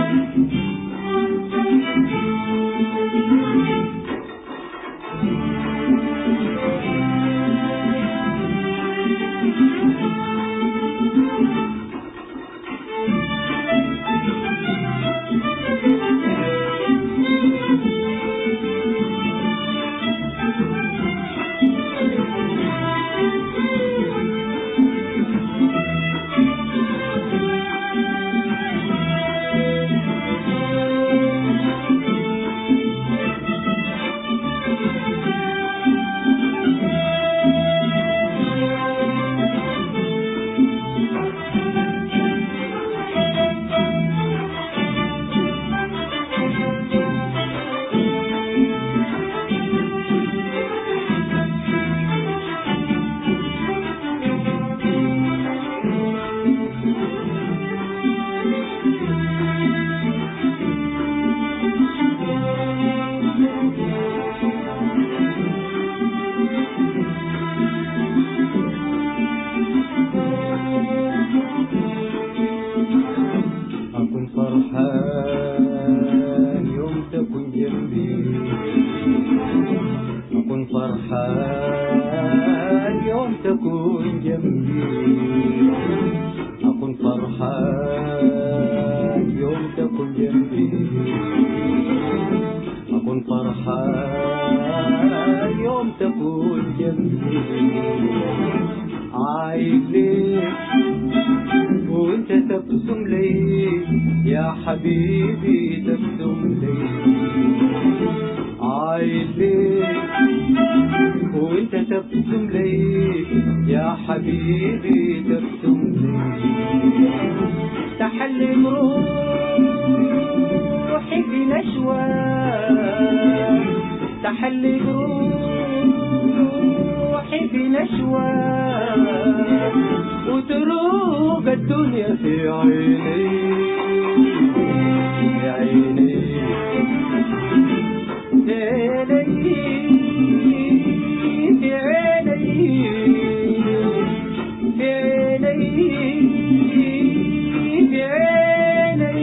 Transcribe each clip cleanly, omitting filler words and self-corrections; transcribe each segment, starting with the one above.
فرحان يوم تكون جنبي، أكون فرحان يوم تكون جنبي، أكون فرحان يوم تكون جنبي، أكون فرحان يوم تكون جنبي. عايز ليك وانت تبتسم لي يا حبيبي، تبتسم لي. عايز ليك وانت تبتسم لي يا حبيبي، تبتسم لي. تحلم روحي بنشوة، تحلم روحي بنشوة، وتروق الدنيا في عيني، في عيني، في عيني، في عيني، في عيني، في عيني.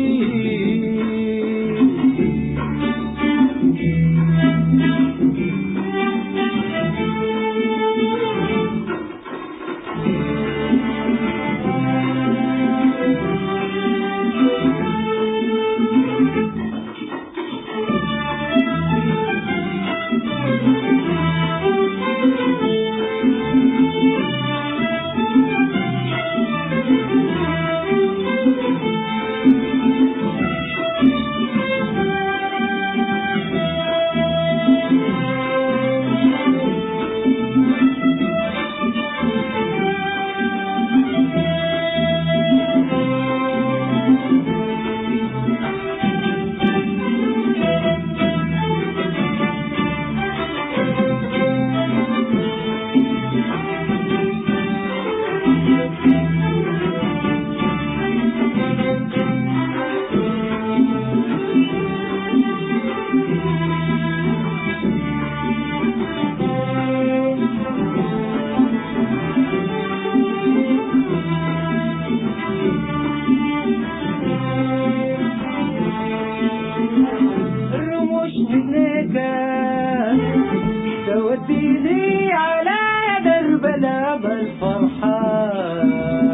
توديني على درب الأب الفرحان،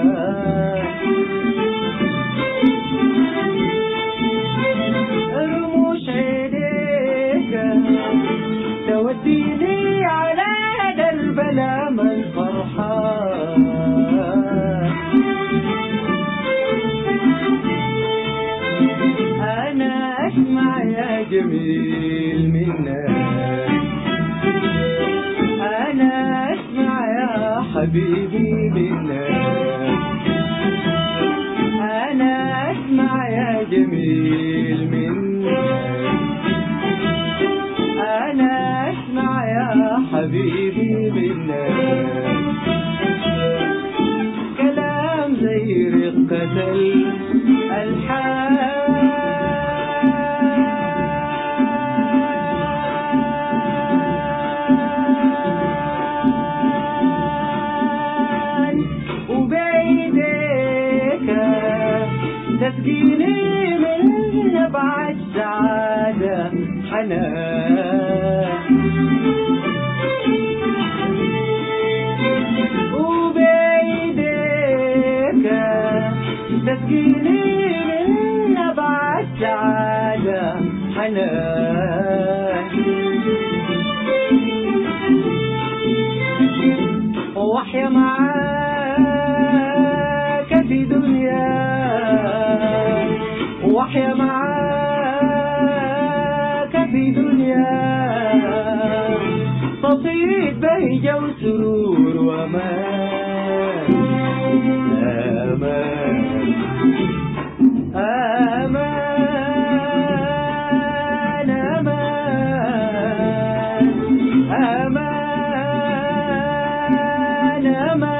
رموش عينيك توديني على درب الأب الفرحان. أنا أسمع يا جميل منك، أنا أسمع يا حبيبي منك، أنا أسمع يا جميل منك، أنا أسمع يا حبيبي منك. كلام زي رقة الألحان، حنان وبيديك تسقيني من نبع السعادة حنان وأحيا معاك في دنيا وأحيا معاك في دنيا تطيب بهجة وسرور وأمان أمان أمان أمان أمان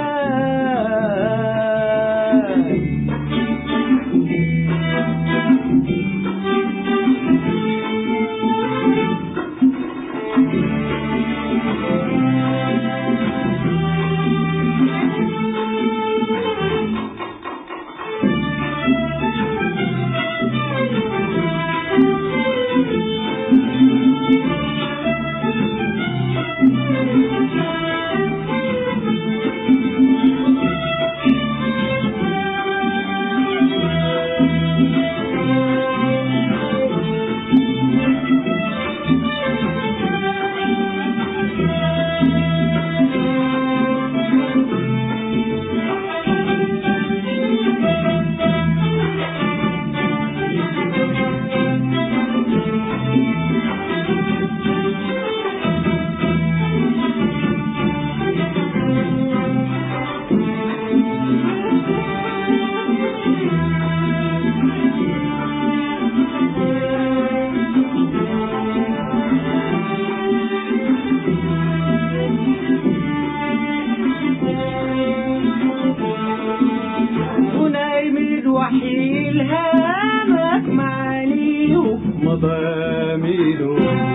وحي الهامك معاني ومضامينه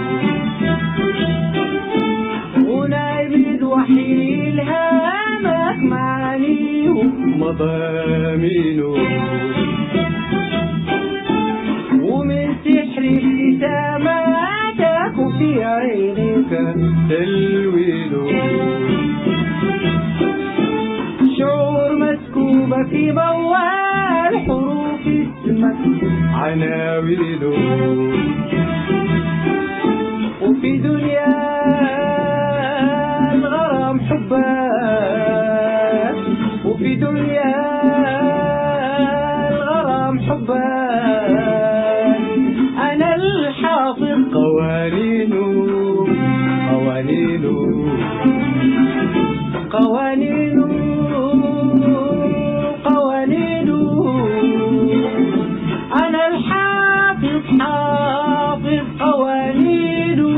ونايم وحي الهامك معاني ومضامينه ومن سحر ابتساماتك وفي عينك تلوينه شعور مسكوبة في موال حروف اسمك عناوينه وفي دنيا الغرام حبك وفي دنيا الغرام حبك أنا الحافظ قوانينه قوانينه قوانينه أنا الحافظ حافظ قوانينه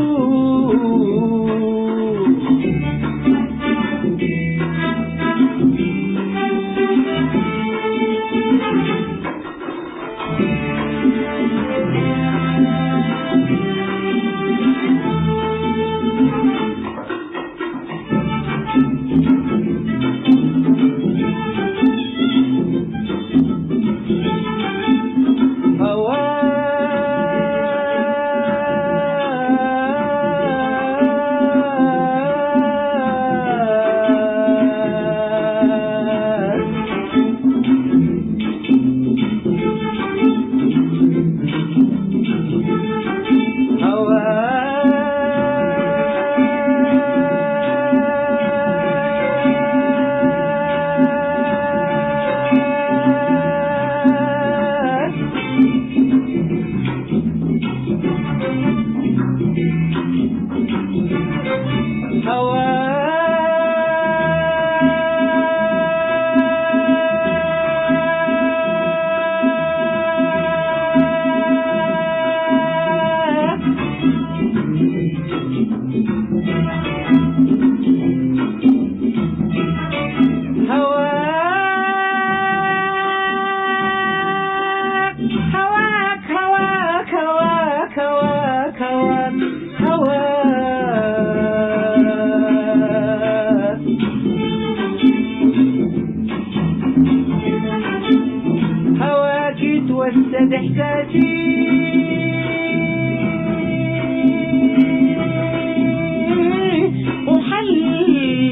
وسد إحساسي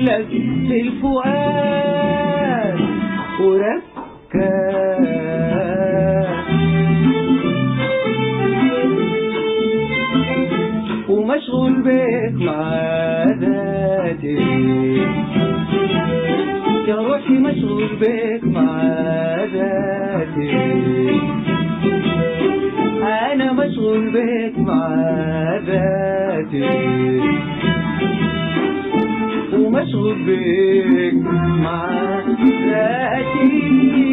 لك للفؤاد وركز ومشغول بك مع ذاتي يا روحي مشغول بك مع ذاتي أنا مشغول بك مع ذاتي ومشغول بك مع ذاتي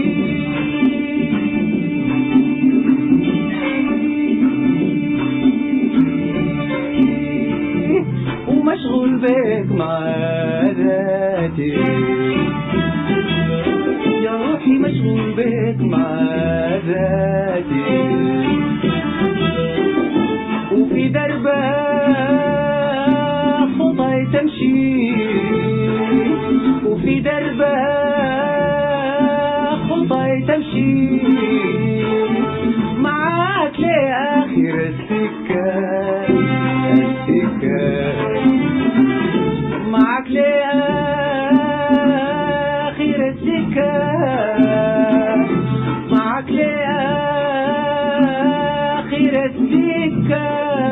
ومشغول بك مع ذاتي يا روحي مشغول بك مع ذاتي وفي دربك خطاي تمشي وفي دربك خطاي تمشي معاك لآخر السكة معاك لآخر السكة معاك لآخر السكة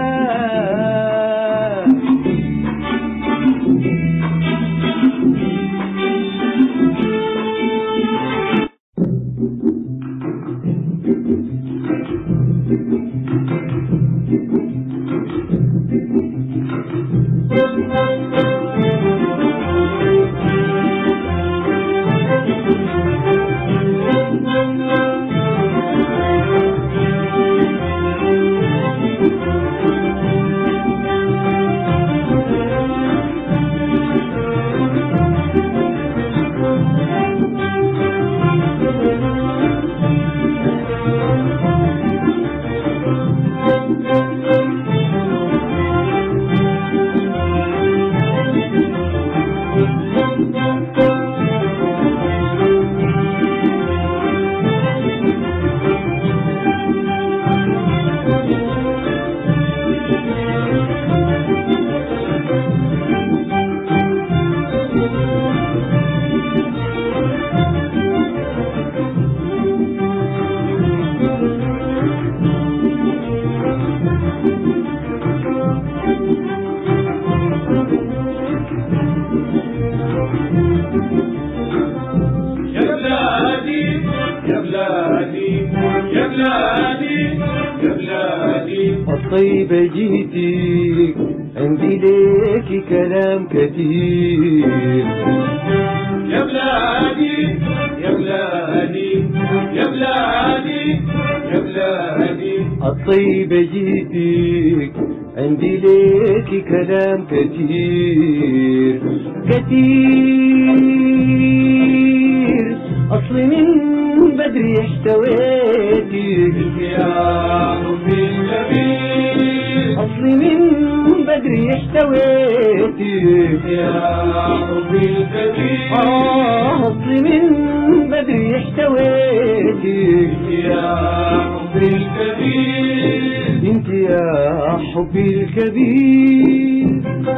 الطيبة جيتك عندي ليكي كلام كتير يا بلادي يا بلادي يا بلادي يا بلادي الطيبة جيتك عندي ليكي كلام كتير كتير أصلي من بدري احتويتك يا حبي الكبير أصلي من بدري احتويتك يا حبي الكبير أصلي من بدري احتويتك يا حبي الكبير انت يا حبي الكبير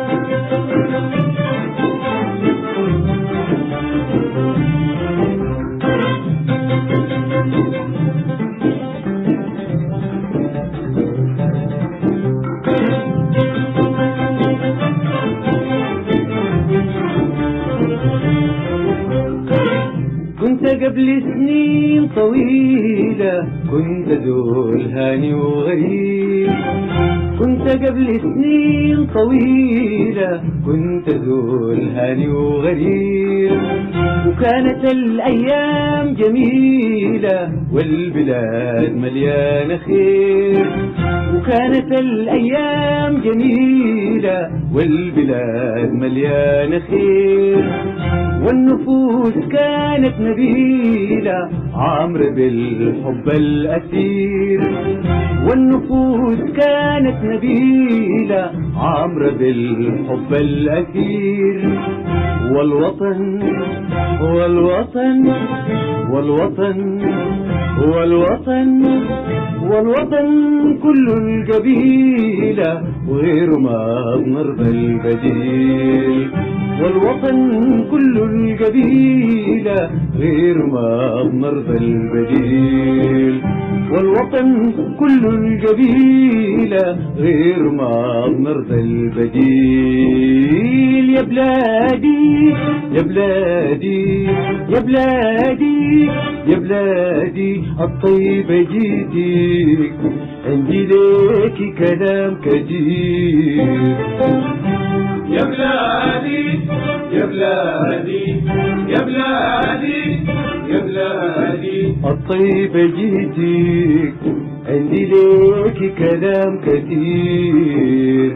كنت قبل سنين طويلة كنت ذول هاني وغريب كنت قبل سنين طويلة كنت ذول هاني وغريب وكانت الأيام جميلة والبلاد مليانة خير وكانت الأيام جميلة والبلاد مليانة خير والنفوس كانت نبيلة عامرة بالحب الأثير والنفوس كانت نبيلة عامرة بالحب الأثير والوطن والوطن والوطن والوطن والوطن كل القبيلة وغير ما بنرضى البديل والوطن كل القبيلة غير ما بنرضى البديل، والوطن كل القبيلة غير ما بنرضى البديل. يا بلادي يا بلادي يا بلادي يا بلادي الطيبة جيتك، عندي ليكي كلام كتير. يا بلادي يا بلادي يا بلادي يا بلادي الطيبة جيتك، عندي ليكي كلام كتير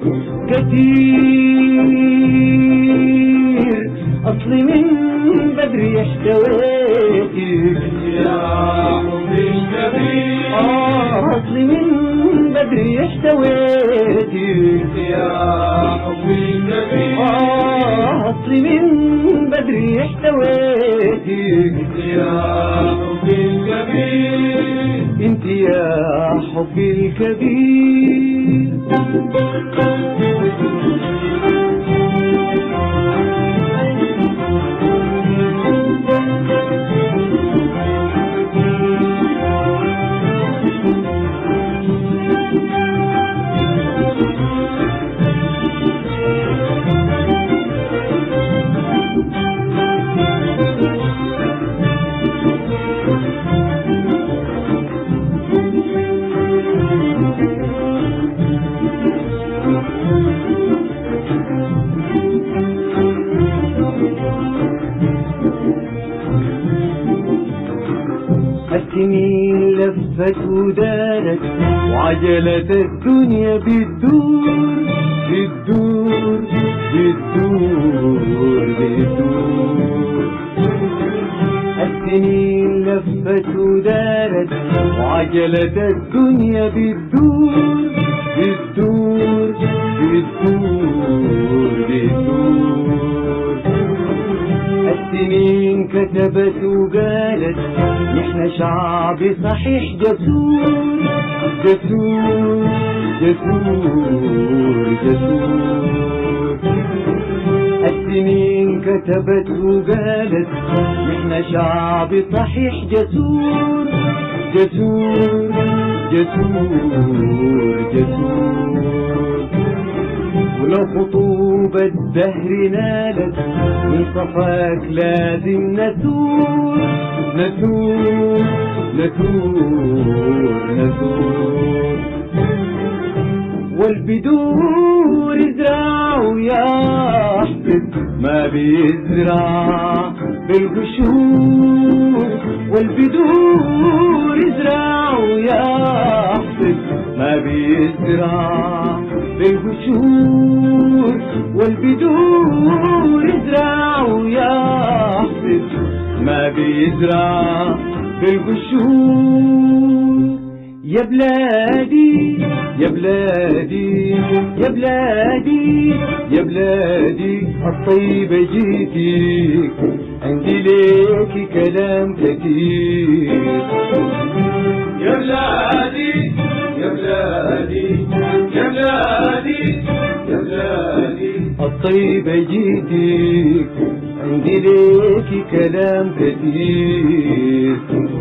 كتير. أصلي من بدري اشتويتك يا حبي الكبير، أصلي من بدري اشتويتك يا حبي الكبير، أصلي من بدري اشتويتك يا حبي الكبير، انت يا حبي الكبير. السنين لفت ودارت وعجلت الدنيا بتدور بتدور بتدور بتدور. السنين لفت ودارت وعجلت الدنيا بتدور بتدور بتدور بتدور. السنين كتبت وقالت نحن شعب صحيح جسور جسور جسور جسور. السنين كتبت وقالت نحن شعب صحيح جسور جسور جسور جسور. ولو خطوب الدهر نالت من صفاك لازم نثور نثور نثور نثور. والبدور يزرع ويحفظ ما بيزرع بالقشور. والبدور يزرع ويحفظ ما بيزرع بالقشور. والبدور يزرع ويحفظ ما بيزرع بالقشور. يا بلادي يا بلادي يا بلادي يا بلادي الطيبة جيتك، عندي ليكي كلام كتير. يا بلادي يا بلادي يا بلادي يا بلادي الطيبة جيتك، عندي ليكي كلام كتير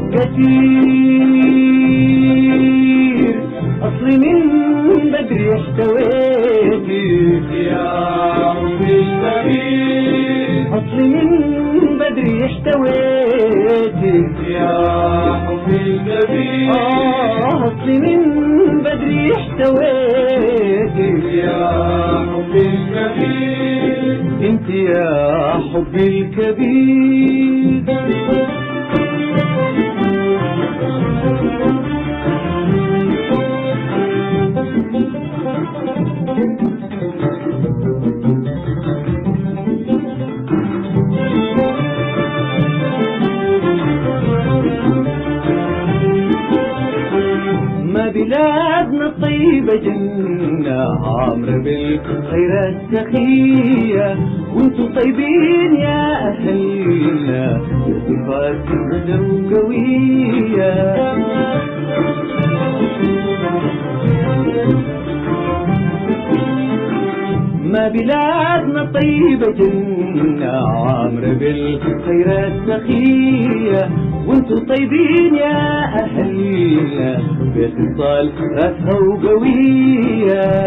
كتير. أصلي من بدري احتويتك يا حبي الكبير، أصلي من بدري احتويتك يا حبي الكبير، أصلي من بدري احتويتك يا حبي الكبير، انت يا حبي الكبير. ما بلادنا الطيبة جنة عامرة بالخيرات سخية، وانتو طيبين يا أهلنا صفات القدر قوية. ما بلادنا طيبة جنة عامرة بالخيرات سخية، وانتو طيبين يا أهلنا باتصال راسها وقوية.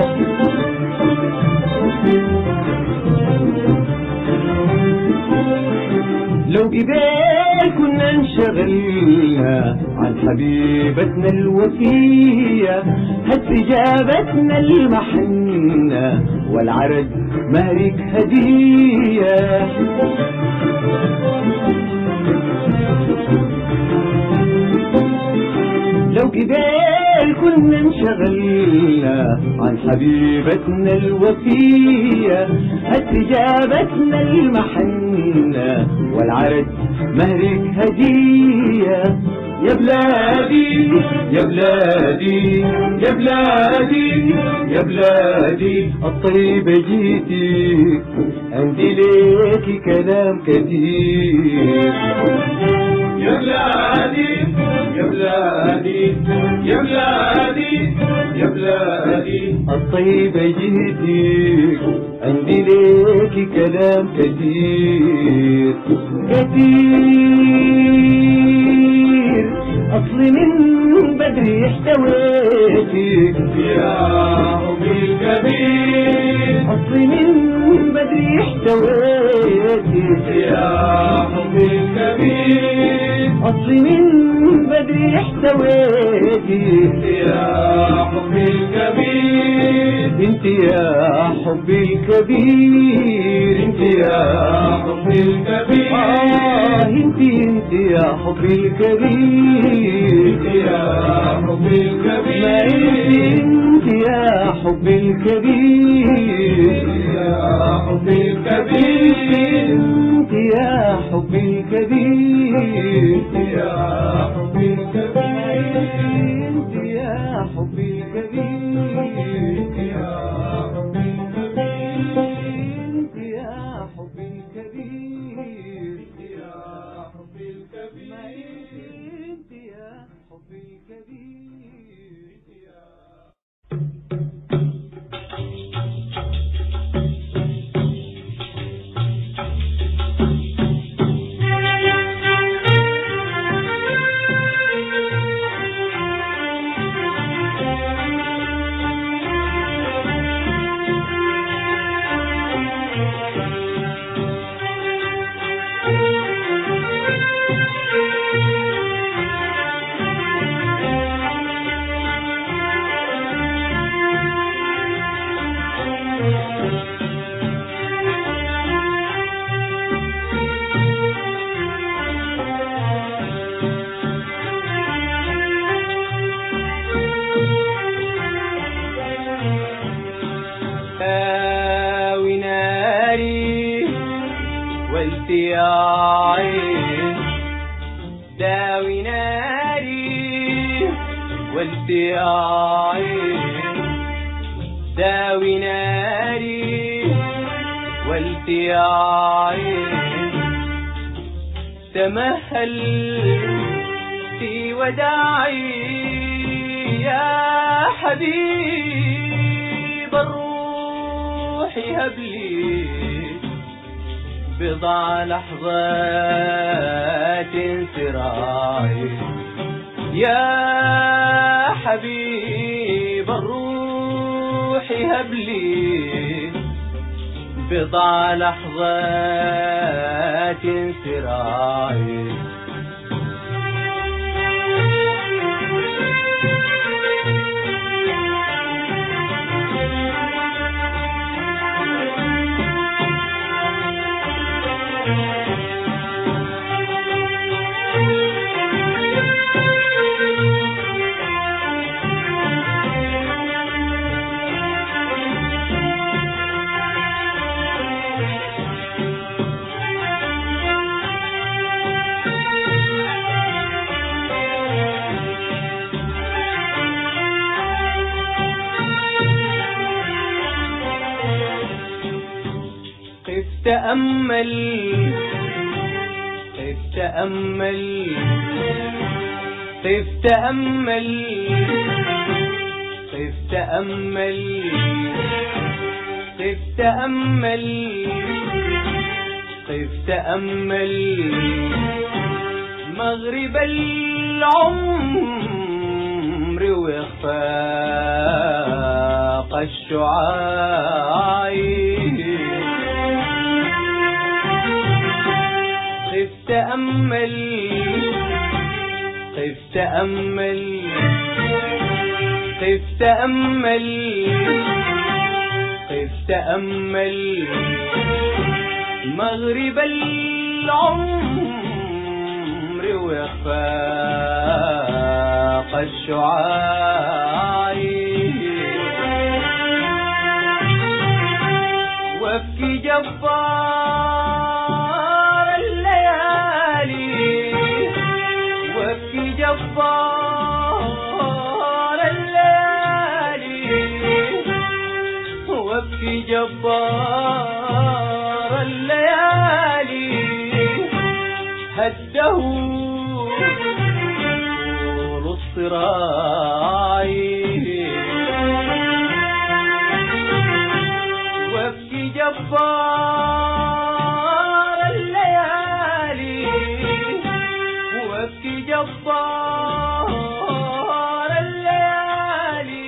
لو قبل كنا انشغلنا عن حبيبتنا الوفية، هسه جابتنا المحنة والعرج مهرك هدية. لو قبل كنا انشغلنا عن حبيبتنا الوفية، هسه جابتنا المحنة والعرج مهرك هدية. يا بلادي يا بلادي يا بلادي يا بلادي الطيبة جيتي، عندي ليكي كلام كثير. يا بلادي يا بلادي يا بلادي يا بلادي الطيبة جيتي، عندي ليكي كلام كثير كثير. أصلي من بدري احتويتك يا حبي الكبير، أصلي من بدري احتويتك يا حبي الكبير، أصلي من بدري احتويتك يا حبي الكبير، انت يا حبي الكبير، انت يا حبي الكبير، انت يا حبي الكبير، يا حبي الكبير، انت يا حبي الكبير، يا حبي الكبير، انت يا حبي الكبير، يا حبي الكبير، انت يا حبي الكبير، يا حبي الكبير، انت يا حبي الكبير، يا حبي الكبير، انت يا حبي الكبير. داوي ناري والتي يا عين، داوي ناري والتي يا عين، داوي ناري والتي يا عين. تمهل في وداعي يا حبيب الروح، هب لي بضع لحظات انسراعي يا حبيب الروح، هب لي بضع لحظات انسراعي. تأمل قف تأمل قف تأمل قف تأمل قف تأمل قف تأمل مغرب العمر وإخفاق الشعاع. قف تأمل قف تأمل قف تأمل قف تأمل مغرب العمر وإخفاق الشعاع. وابكي جبار الليالي وابكي جبار الليالي وابكي جبار الليالي هده طول الصراع. وابكي جبار الليالي وابكي جبار الليالي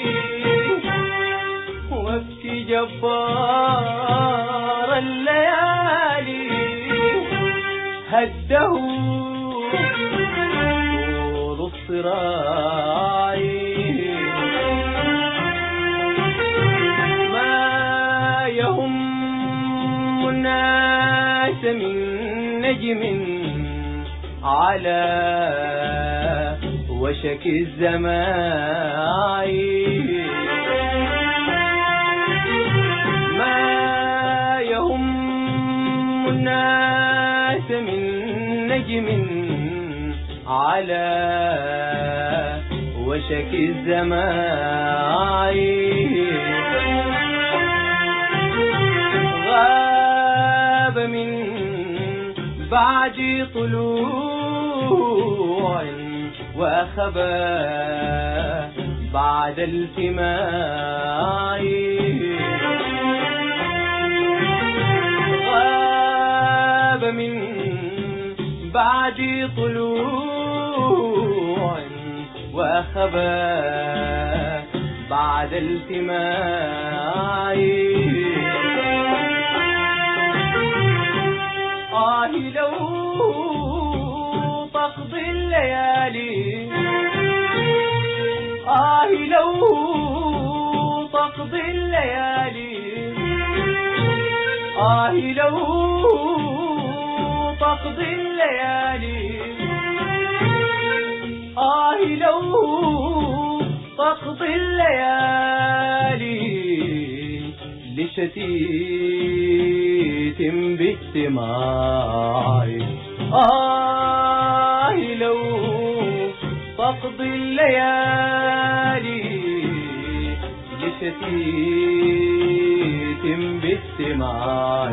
وابكي جبار الليالي هده طول الصراع. ما يهم الناس من نجم على وشك الزمان. ما يهم الناس من نجم على وشك الزمان. غاب من بعد طلوع وأخبى بعد التماع. غاب من بعد طلوع وأخبى بعد التماع. لو تقضي الليالي لو تقضي الليالي لو تقضي الليالي لو تقضي الليالي لشتيت باجتماع. لو تقضي الليالي لشتيت باجتماع.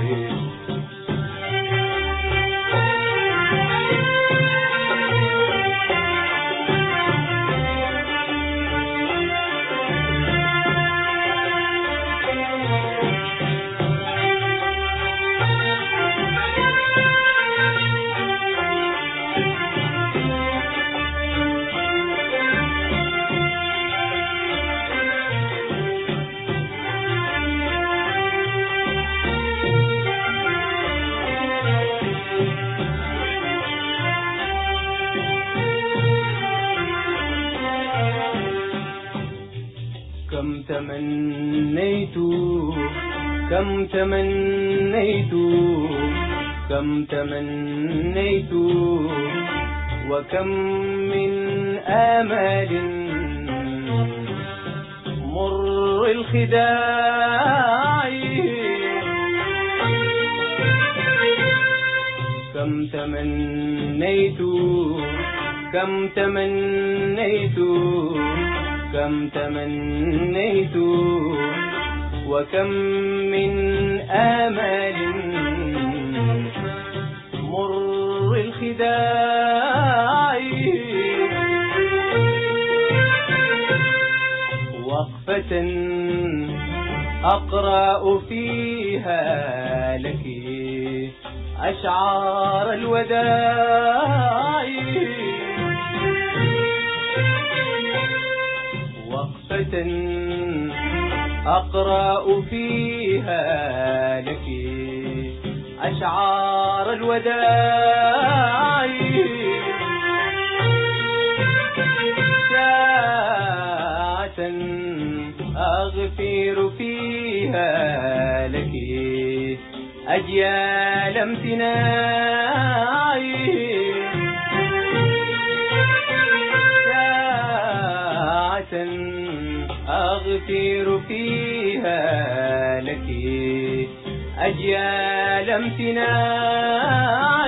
كم تمنيت كم تمنيت كم تمنيت وكم من آمال مر الخداع. كم تمنيت كم تمنيت كم تمنيت وكم من آمال مر الخداع. وقفة أقرأ فيها لك أشعار الوداع، وقفة أقرأ فيها لك أشعار الوداع، ساعة أغفر فيها لك أجيال امتناع، ساعة أغفر فيها لك أجيال امتناع،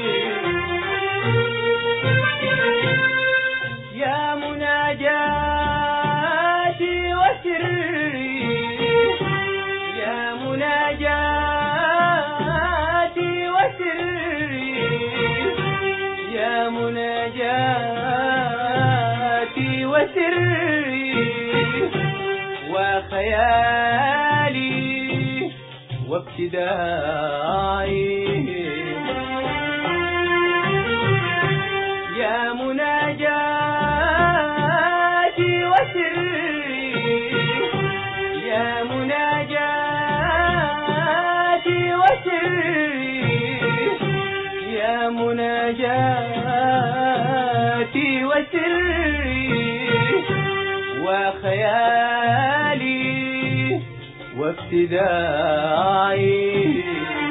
يا مناجاتي وسري، يا مناجاتي وسري، يا مناجاتي وسري، وخيالي وابتدائي، يا مناجاتي وسري، يا مناجاتي وسري، يا مناجاتي وسري، وخيالي وابتدائي،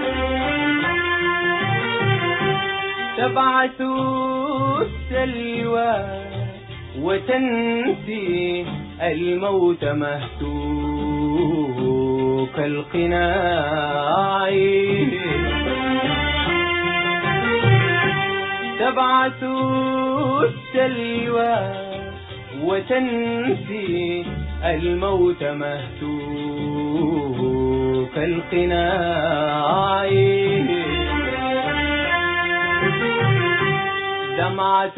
تبعث السلوى وتنسي الموت مهتوك القناع، تبعث السلوى وتنسي الموت مهتوك القناع، دمعة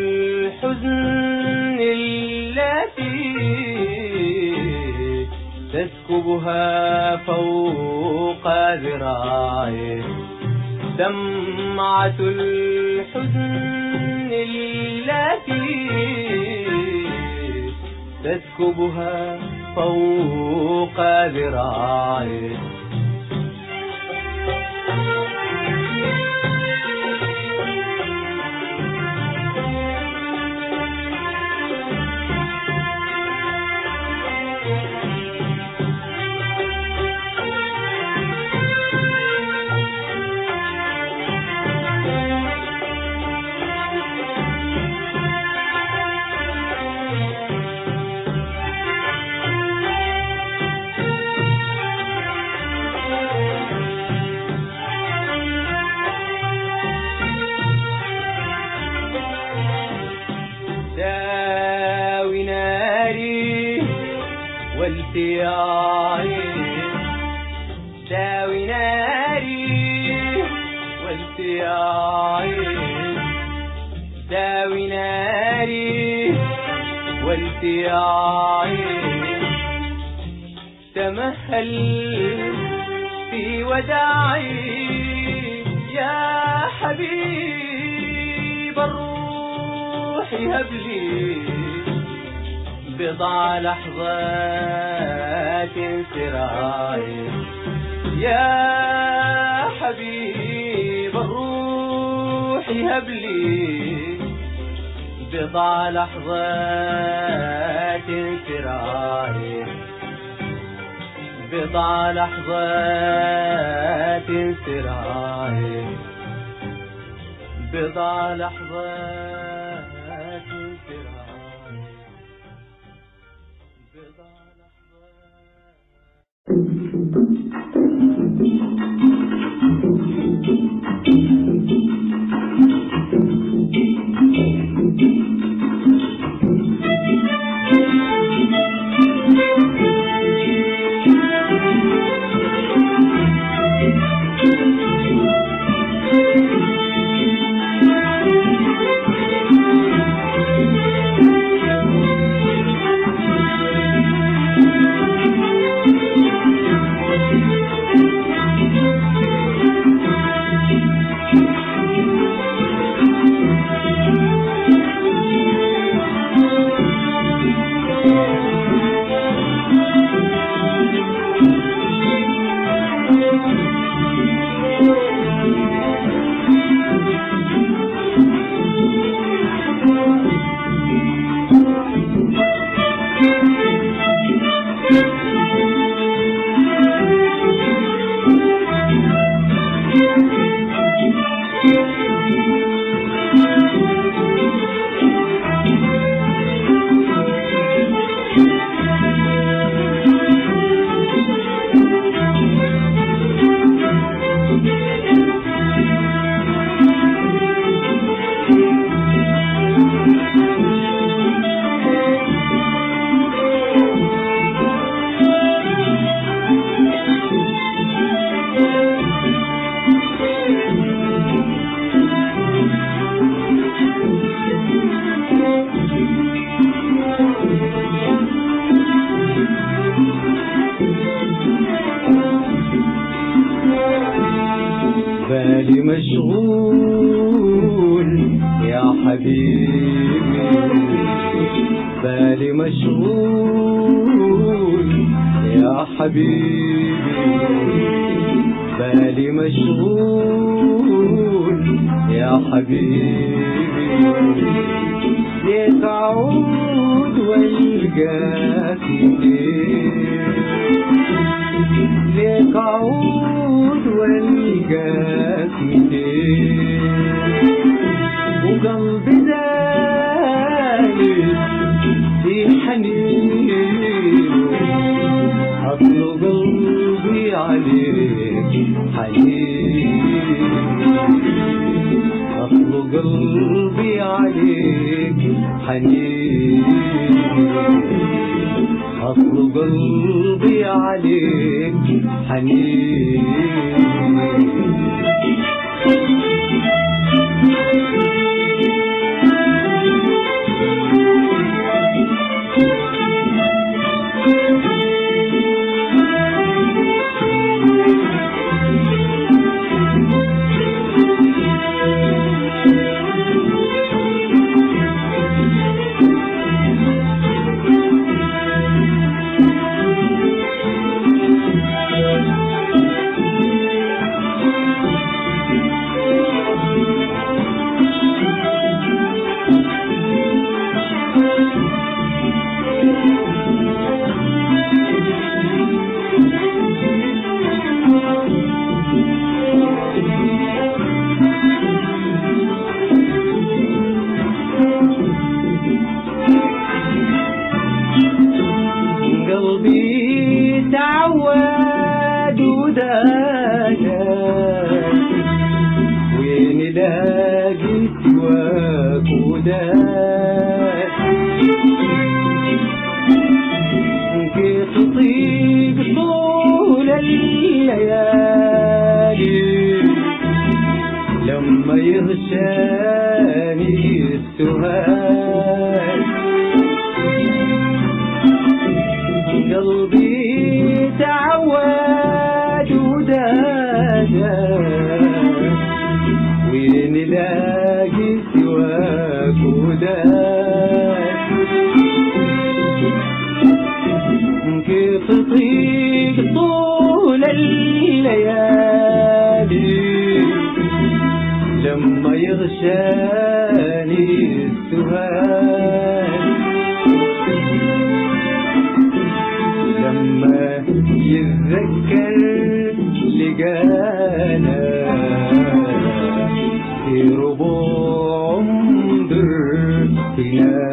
الحزن التي تسكبها فوق ذراعي، دمعة الحزن التي تسكبها فوق ذراعي، والتياعي، داوي ناري والتياعي، داوي ناري والتياعي، تمهل في وداعي يا حبيب الروح، هب لي بضع لحظات سراي، يا حبيب الروح هب لي بضع لحظات سراي، بضع لحظات سراي، بضع لحظات سراي، بضع لحظات بالي مشغول يا حبيبي، بالي مشغول يا حبيبي، بالي مشغول يا حبيبي، ليك أعود والقاك كتير، ليك أعود والقاك كتير، وقلبي دايب في حنين، أصله قلبي عليك حنين، أصله قلبي عليك حنين، أصله قلبي عليك حنين. قلبي تعود وداك، وين لاقي سواك وداك، كيف تطيق طول الليالي لما يغشاني السهاد، قلبي تعود ودادا، وين لاقي سواك وداك، كيف تطيق طول الليالي لما يغشاني السهاد، لما يتذكر لقانا في ربوع عمر فينا،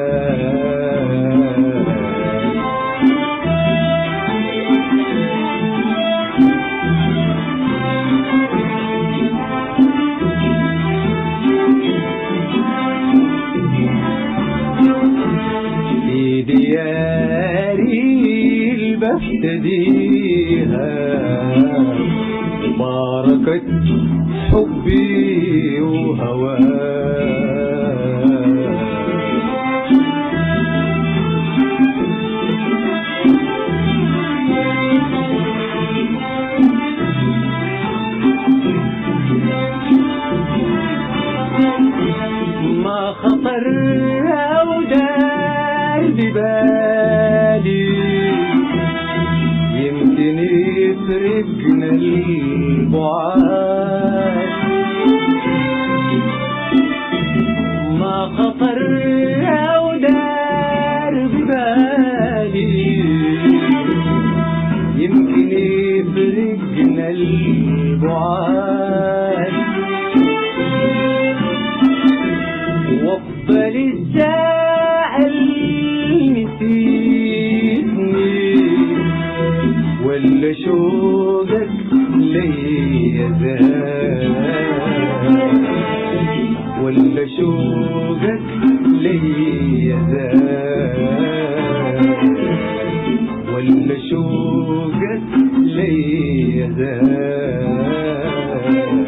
في دياري بفتديها باركة حبي وهواك، ما خطر أو دار ببالي يمكن يفرقنا البعاد، ما خطر أو دار ببالي يمكن يفرقنا البعاد، وافضل السائل نسيتني ولا شوقك ليا زاد، ولا شوقك ليا زاد، ولا شوقك ليا زاد.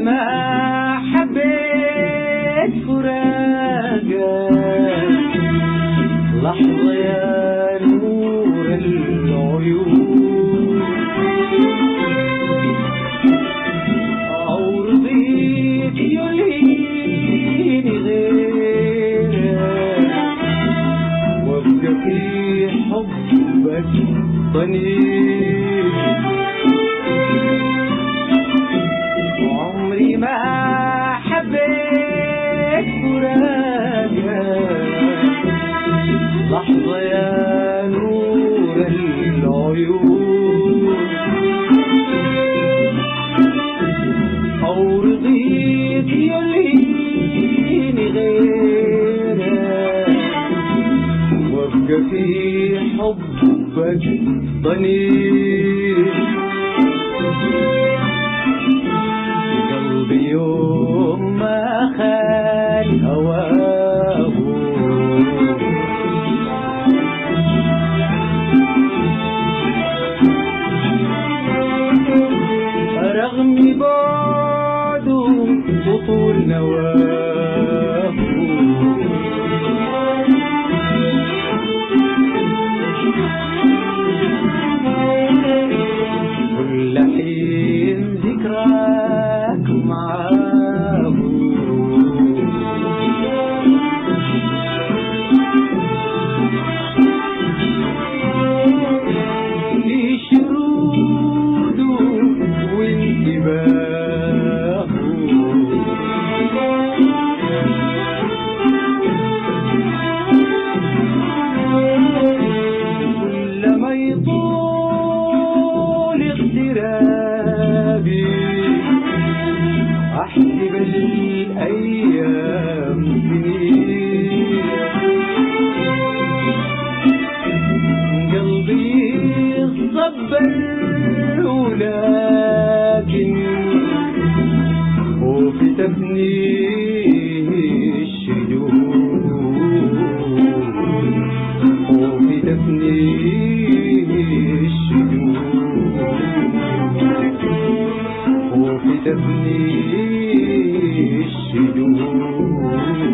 ما حبيت فراقك لحظة يا نور العيون أو رضيت يلهيني غيرك وابقى في حبك ضنين عمري ما حبيت فراقك لحظة يا نور العيون أو رضيت يلهيني غيرك وابقى في حبك ضنين قلبي يوم ما خان هواه رغم بعده وطول نواه كل حين ذكراك معاه لي شروده وانتباهه كلما يطول اغترابي احسب الايام سنين قلبي صبر ولكن خوفي تفنيه الشجون خوفي تفنيه الشجون خوفي تفنيه الشجون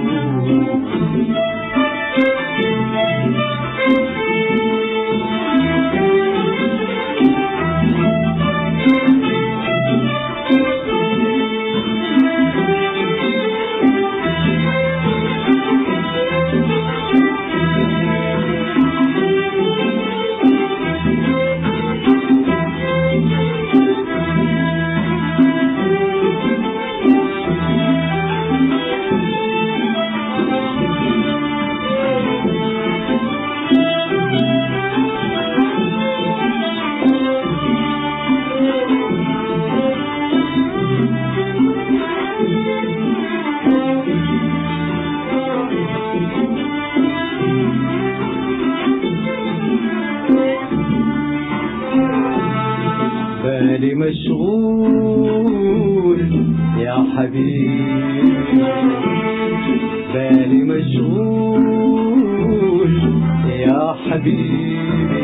بالي مشغول يا حبيبي بالي مشغول يا حبيبي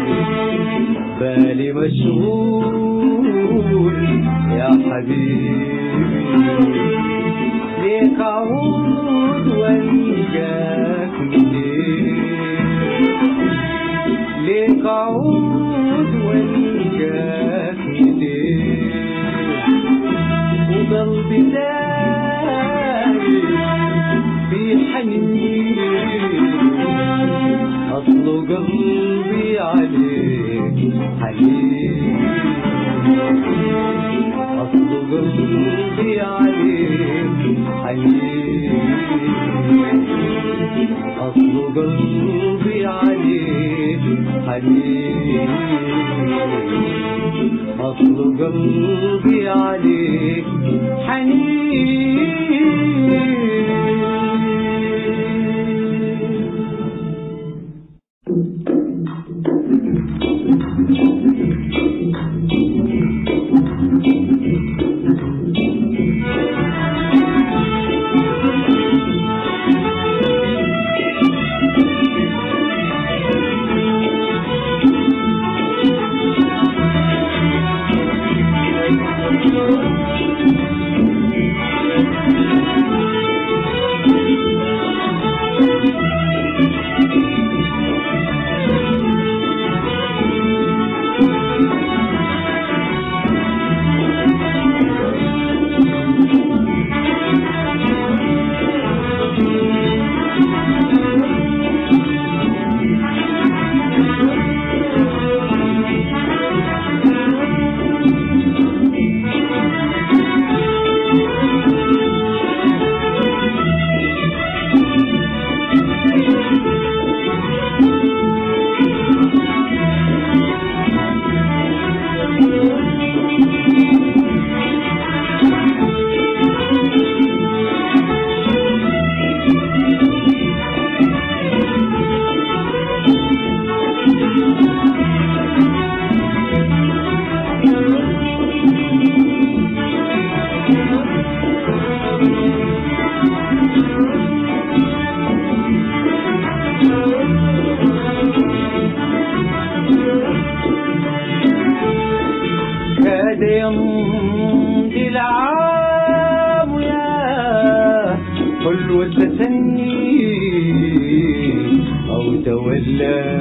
بالي مشغول يا حبيبي ليك أعود وألقاك منين ليك أعود وألقاك منين وقلبي دايب في حنين أصله قلبي عليك حنين أصله قلبي عليك حنين أصله قلبي عليك حنين أصله قلبي عليك حنين حلو التثني أو تولى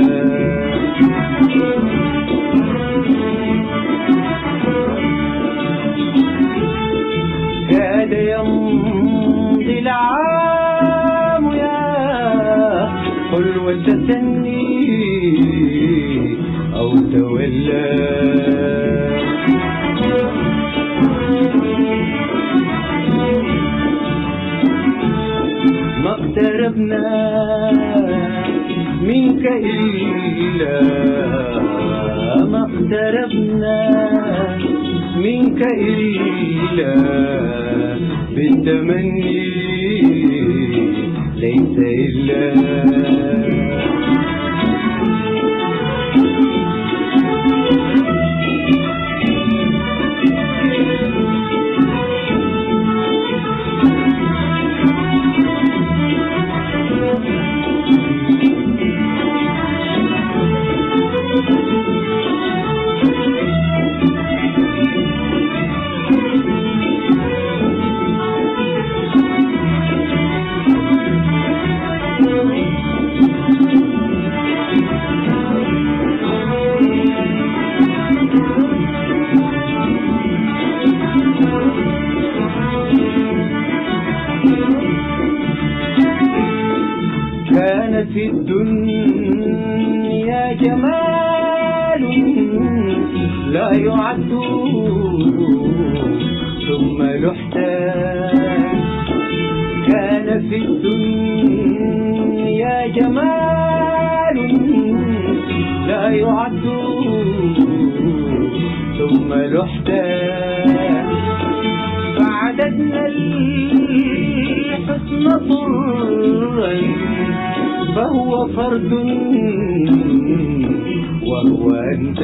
كاد يمضي العام يا حلو التثني أو تولى ما اقتربنا منك إلا ما اقتربنا منك إلا بالتمني ليس إلا كان في الدنيا جمال لا يعد ثم يحتاج كان في الدنيا جمال لا يعد ثم يحتاج فعددنا الحسن طرا فهو فرد وهو أنت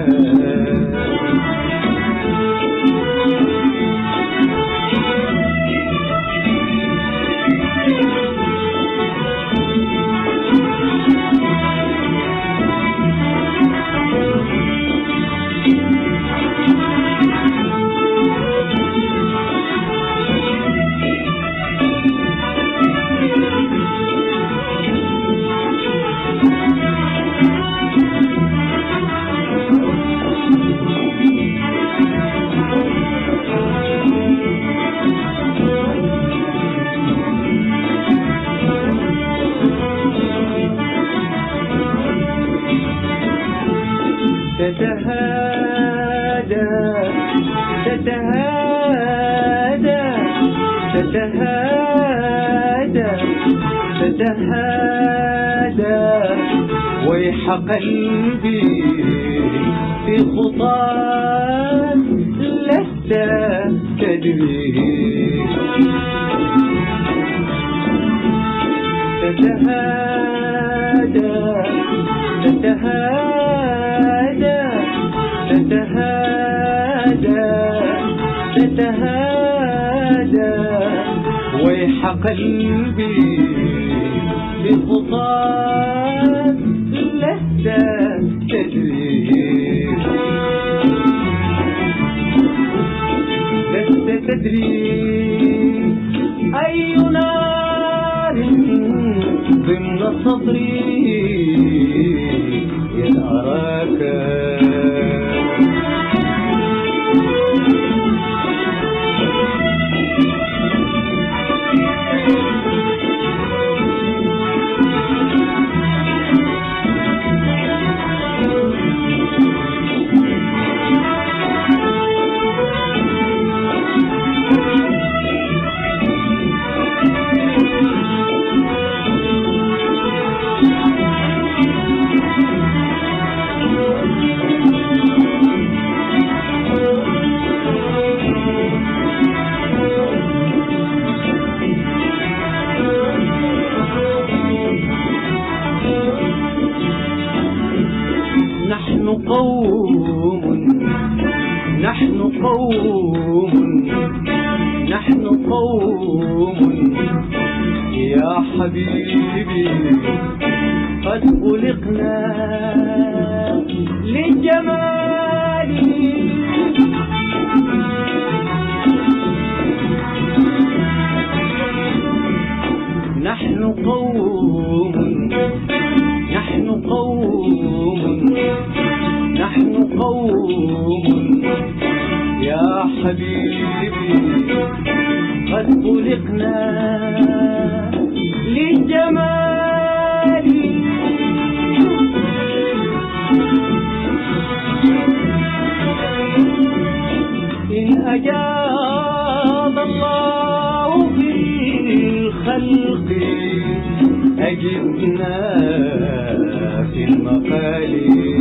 تتهادى تتهادى تتهادى تتهادى ويح قلبي في خطاك لست تدري تتهادى تتهادى تتهادى تتهادى ويح قلبي بخطاك لست تدري لست تدري أي نار ضمن صدري ينهرك نحن قوم يا حبيبي قد خلقنا للجمال نحن قوم نحن قوم نحن قوم يا حبيبي قد خلقنا للجمال إن أجاب الله في الخلق أجبنا في المقال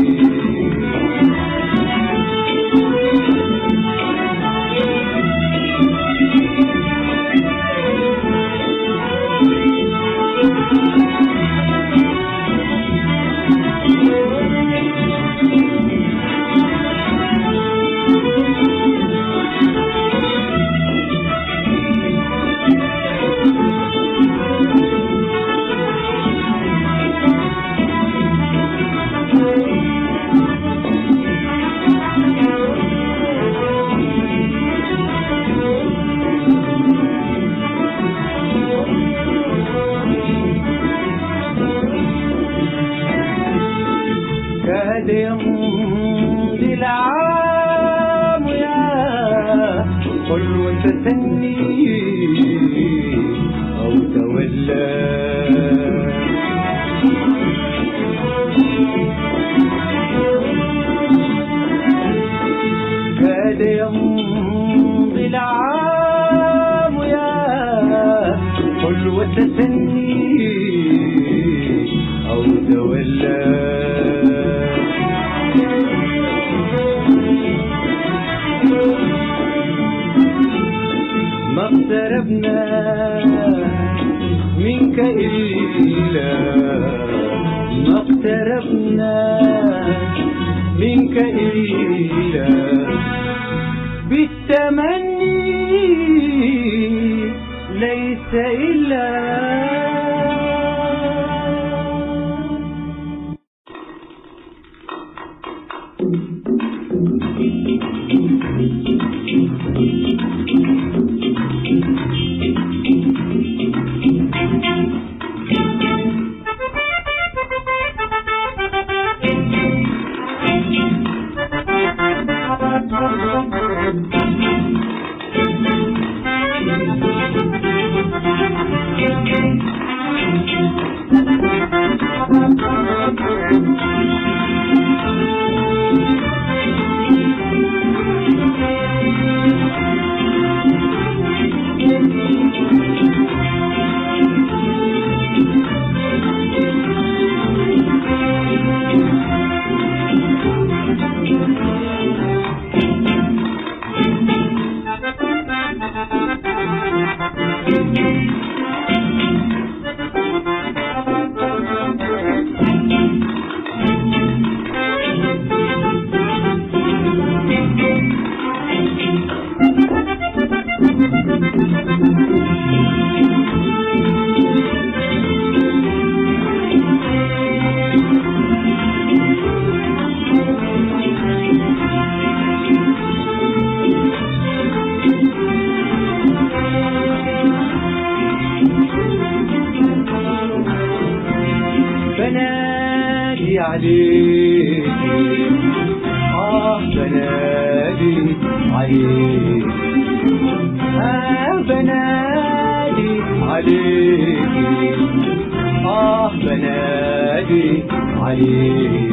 كاد يمضي العام يا حلو تثني أو تولى كاد يمضي العام يا حلو تثني أو تولى ما اقتربنا منك إلا ما اقتربنا منك إلا بالتمني ليس إلا بنادي عليك بنادي عليك بنادي عليك بنادي عليك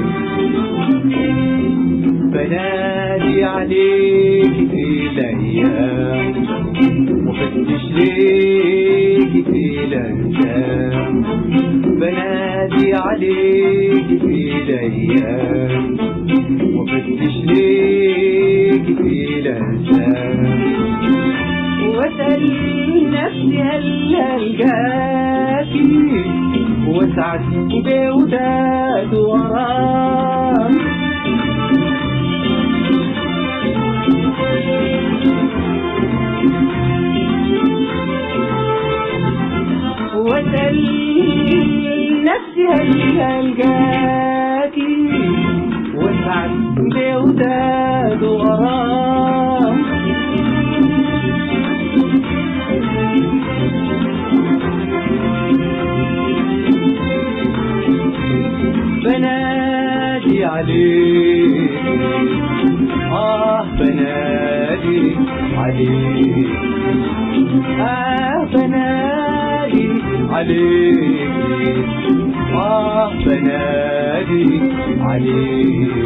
بنادي عليك في الأيام وفتش ليك في الأنسام بنادي عليك في الأيام وفتش ليك في الأنسام واسأل نفسي هل ألقاكي واسعد بوداد وراك واسأل نفسي هل ألقاكي واسعد بوداد وغرام عليك بنادي عليك بنادي عليك بنادي عليك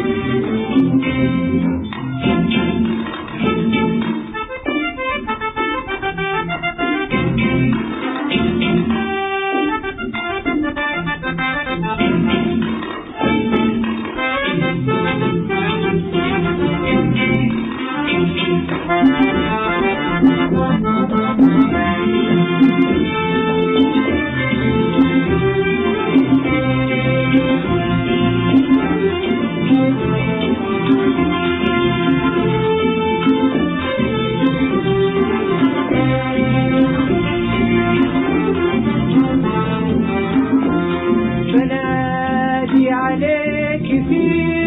بنادي عليك في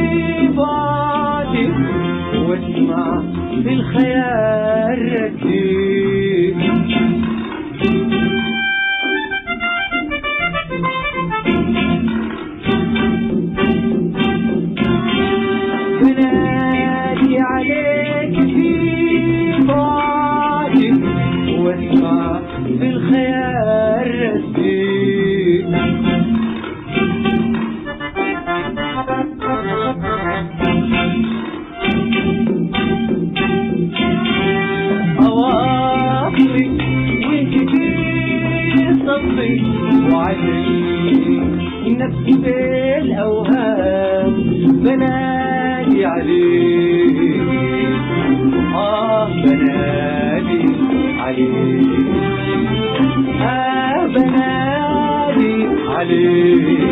بعدك واسمع في الخيال رديك بنادي عليك في بعدك واسمع في الخيال رديك أواصلك وانت في صفي وعلي نفسي بالأوهام بنادي عليك بنادي عليك بنادي عليك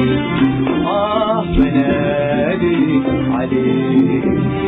بنادي عليك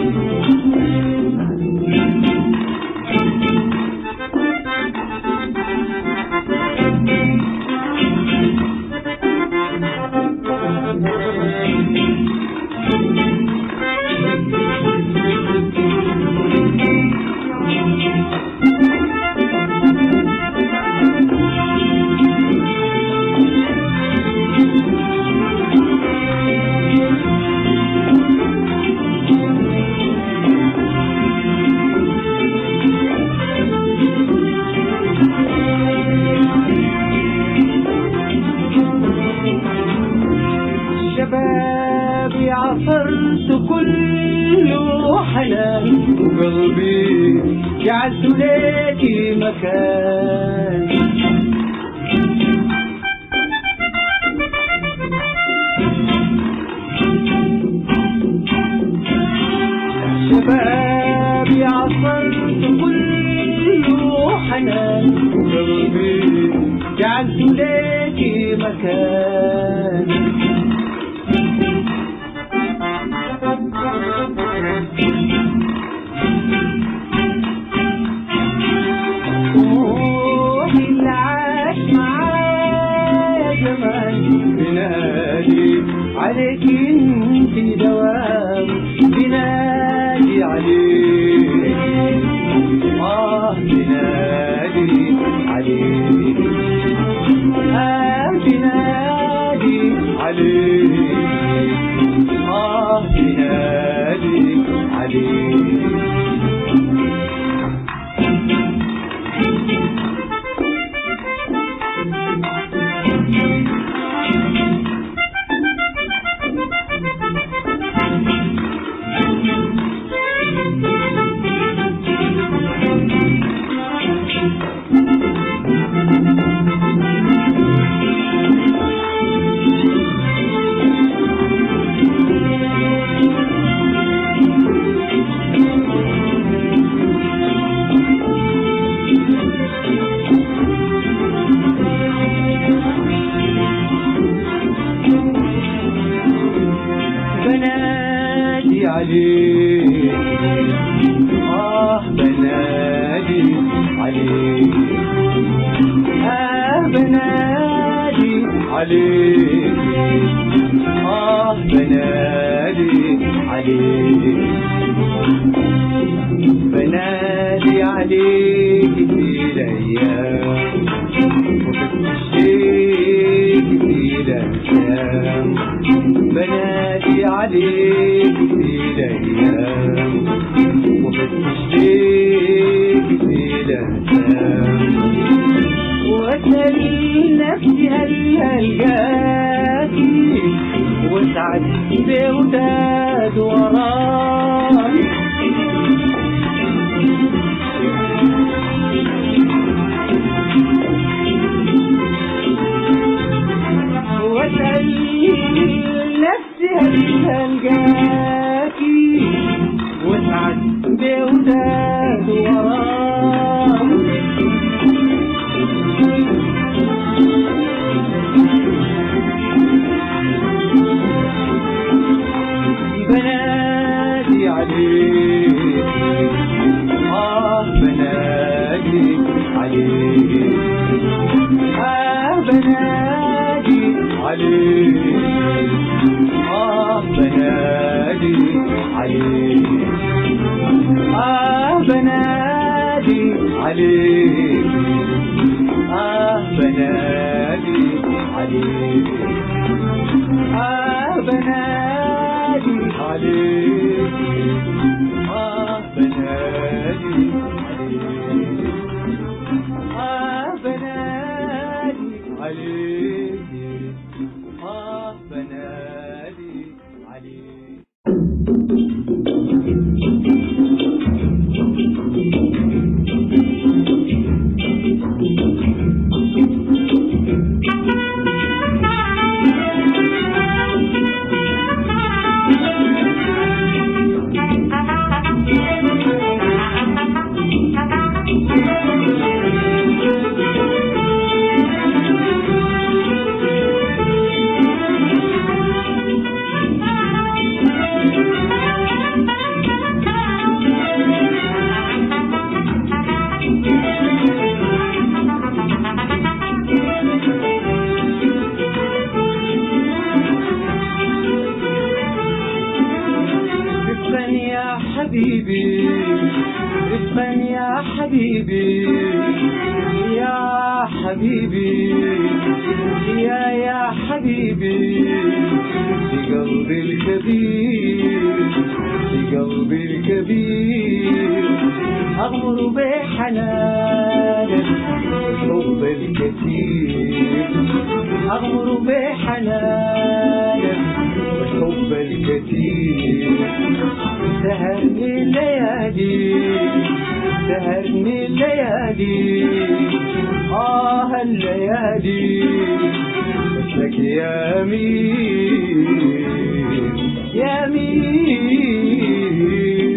شبابي عصرت كله حنان وقلبي جعلت ليكي مكان شبابي عصرت كله حنان وقلبي جعلت ليكي مكان روحي اللي عاش معايا زمان بنادي عليك انت دوام بنادي عليك بنادي عليك بنادي عليك بنادي عليك بنادي عليك بنادي عليك بنادي عليك بنادي عليك بنادي عليك في الأيام وبتشتيك في الأيام بنادي عليك نفسي هلا القاكي واسعد بوداد وراي واسأل نفسي هلا القاكي واسعد بوداد وراي بنادي عليك بنادي عليك بنادي عليك بنادي عليك بنادي عليك بنادي عليك بنادي عليك بنادي عليك بنادي عليك بنادي عليك حبيبي اسمع يا حبيبي يا حبيبي يا حبيبي في قلبي الكبير في قلبي الكبير أغمر بحنانك الحب الكثير أغمر بحنانك الحب الكثير سهرني الليالي سهرني الليالي الليالي مثلك يا مين يا مين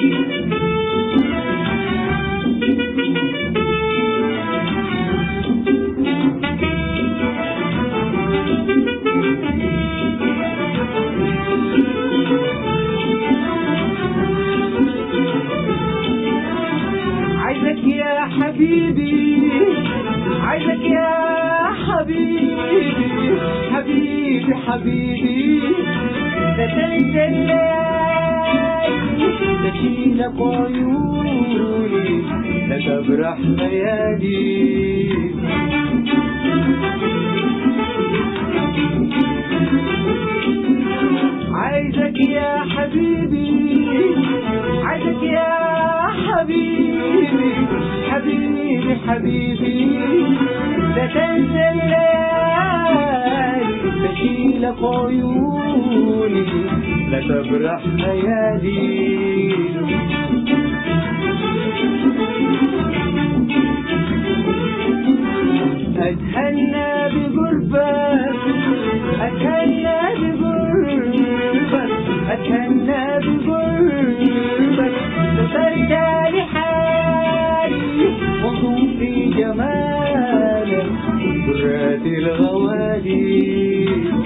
عايزك يا حبيبي عايزك يا حبيبي حبيبي حبيبي لا تنسى الليالي تشيلك عيوني لا تبرح ليالي عايزك يا حبيبي عايزك يا حبيبي حبيبي حبيبي لا تنسى الليالي تشيلك عيوني لا تبرح ليالي أتهنى بقربك أتهنى بقربك أتهنى بقربك ترجع لحالي وانظر في جمالك برات الغوالي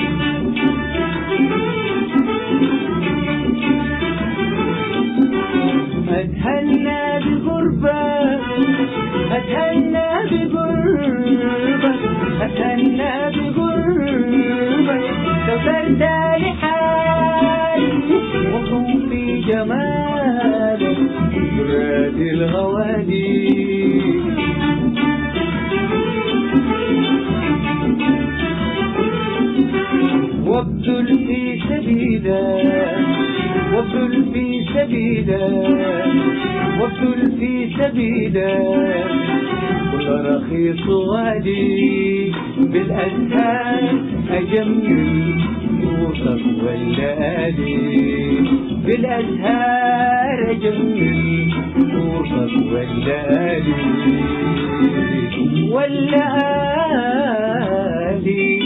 أتهنى بقربك أتهنى بقربك أتهنى بقربك ترجع لحالي وانظر في جمالك برات الغوالي وابذل في سبيلك وابذل في سبيلك وابذل في سبيلك كل أخي صوالي بالأزهار أجمل صوتك والليالي، بالأزهار أجمل صوتك والليالي والليالي.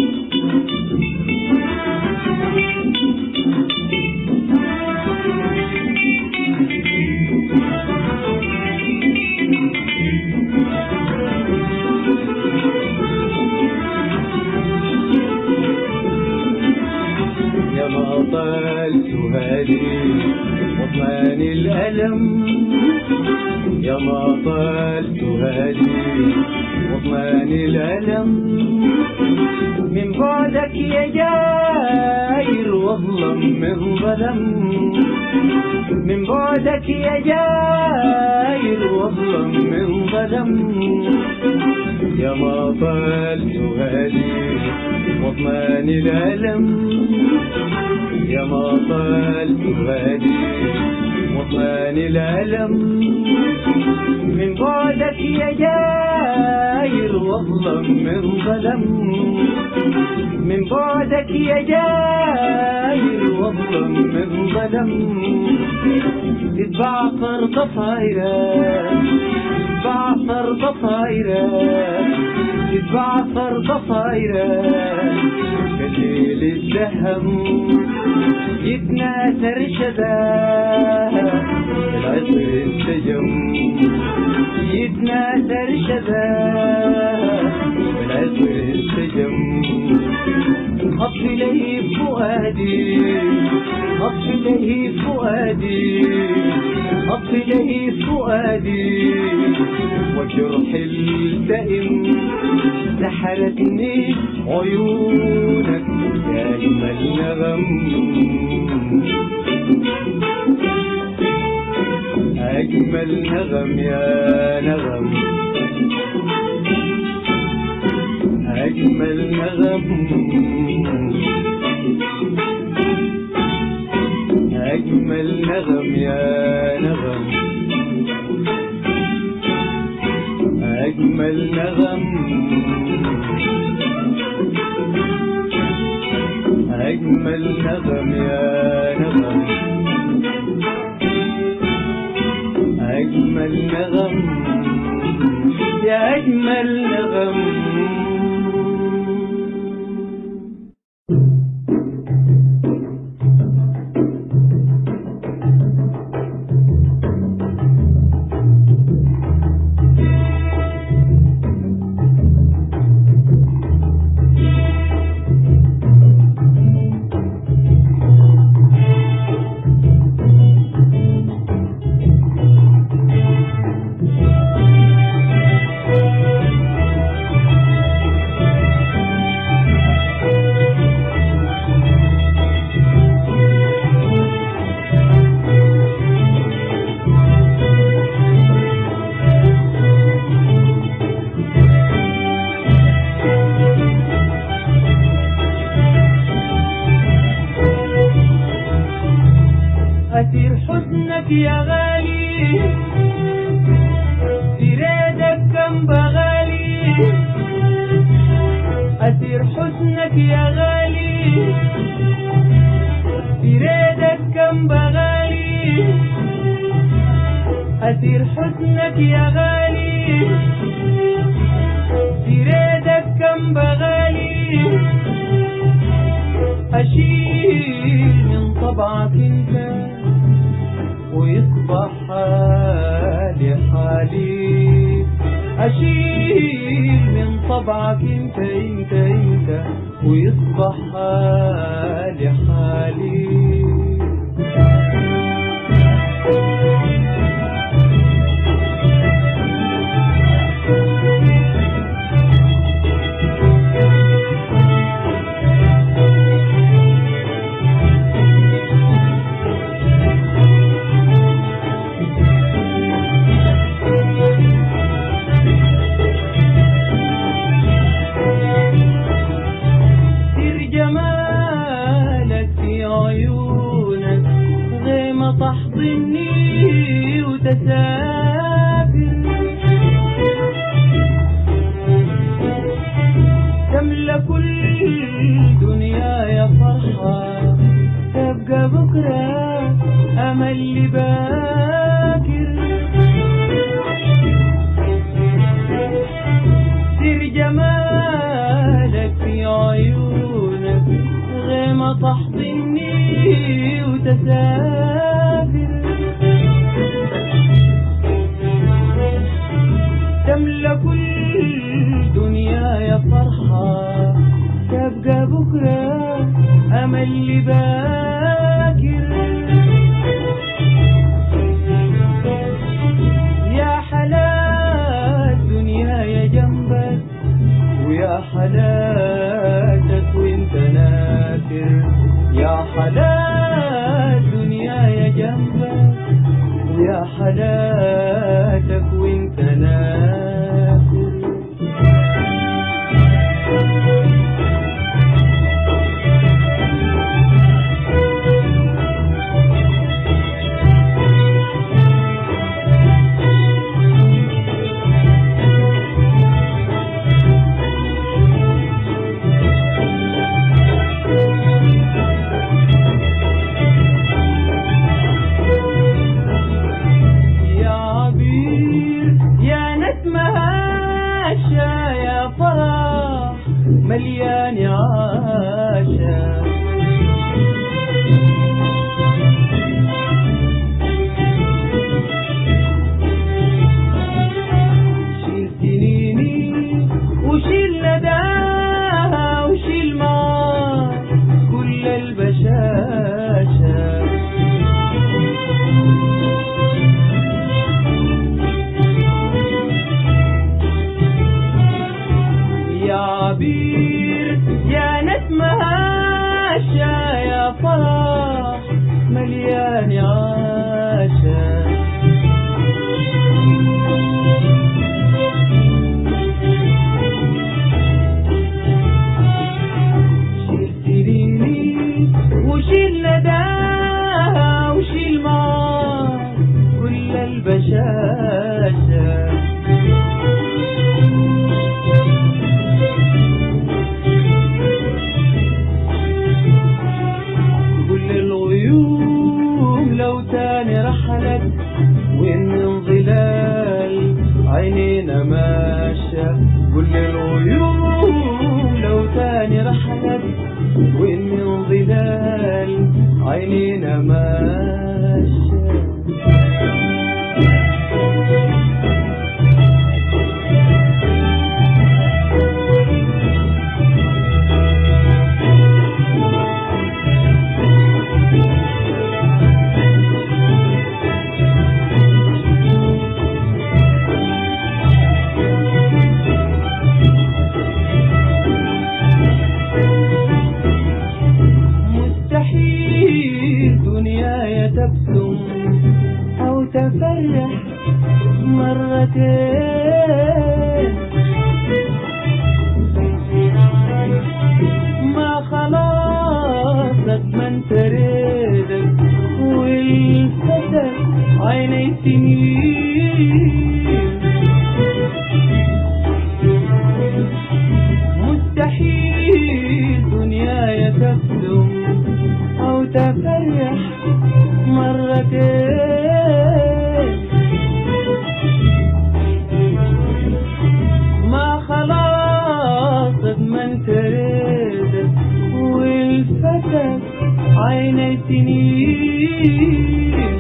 يا ما طالت هادي وطمان الألم، يا ما طالت هادي وطمان الألم، من بعدك يا جاير واظلم من ظلم، من بعدك يا جاير واظلم من ظلم. يا ما طالت هادي وطمان الألم، يا ما طالت هادي وطمان الألم، من بعدك يا جاير واظلم من ظلم، من بعدك يا جاير واظلم من ظلم. تتبعثر ضفايرك، تتبعثر ضفايرك، تتبعثر ضفايرك كليل الدهم، يتناثر شذاك العطر السجم، يتناثر شذاك العطر السجم. هط إليه فؤادي، هط إليه فؤادي، هط إليه فؤادي، وجرح التئم سحرتني عيونك يا أجمل نغم، أجمل نغم يا نغم، أجمل نغم، أجمل نغم يا نغم، أجمل نغم، أجمل نغم يا نغم، أجمل نغم يا أجمل نغم. أسير حزنك يا غالي، سيرادك كم بغالي، أسير حزنك يا غالي، سيرادك كم بغالي، أسير حزنك يا غالي، سيرادك كم بغالي، أشيل من طبعك انت ويصبح حالي حالي، أشيل من طبعك انت انت انت ويصبح حالي حالي. جمالك في عيون تصحى تبقى بكرة أمل اللي باكر. سر جمالك في عيونك غيمة تحضني وتسافر. تملى كل دنيا يا فرحة تبقى بكرة أمل اللي باكر. يا حلا الدنيا يا جنبك ويا حلاتك وانت ناكر. يا حلا الدنيا يا جنبك ويا حلاتك وانت ناكر. مليان عاشا شيل سنيني وشيل نداها وشيل معاه كل البشاشة. يا عبير يا نسمة عاشا يا فرح مليان عاشا. شيل سنيني وشيل نداها وشيل معاه كل البشاشة. لو تاني رحلت وإن من ظلال عينينا ماشى. كل الغيوم لو تاني رحلت وإن من ظلال عينينا ماشى. تبسم أو تفرح مرتين ما خلاصك من تريدك والفتك عيني سنين. مستحيل دنياي تبسم أو تفرح مرتين ما خلاص من تريدك والفتك عيني سنين.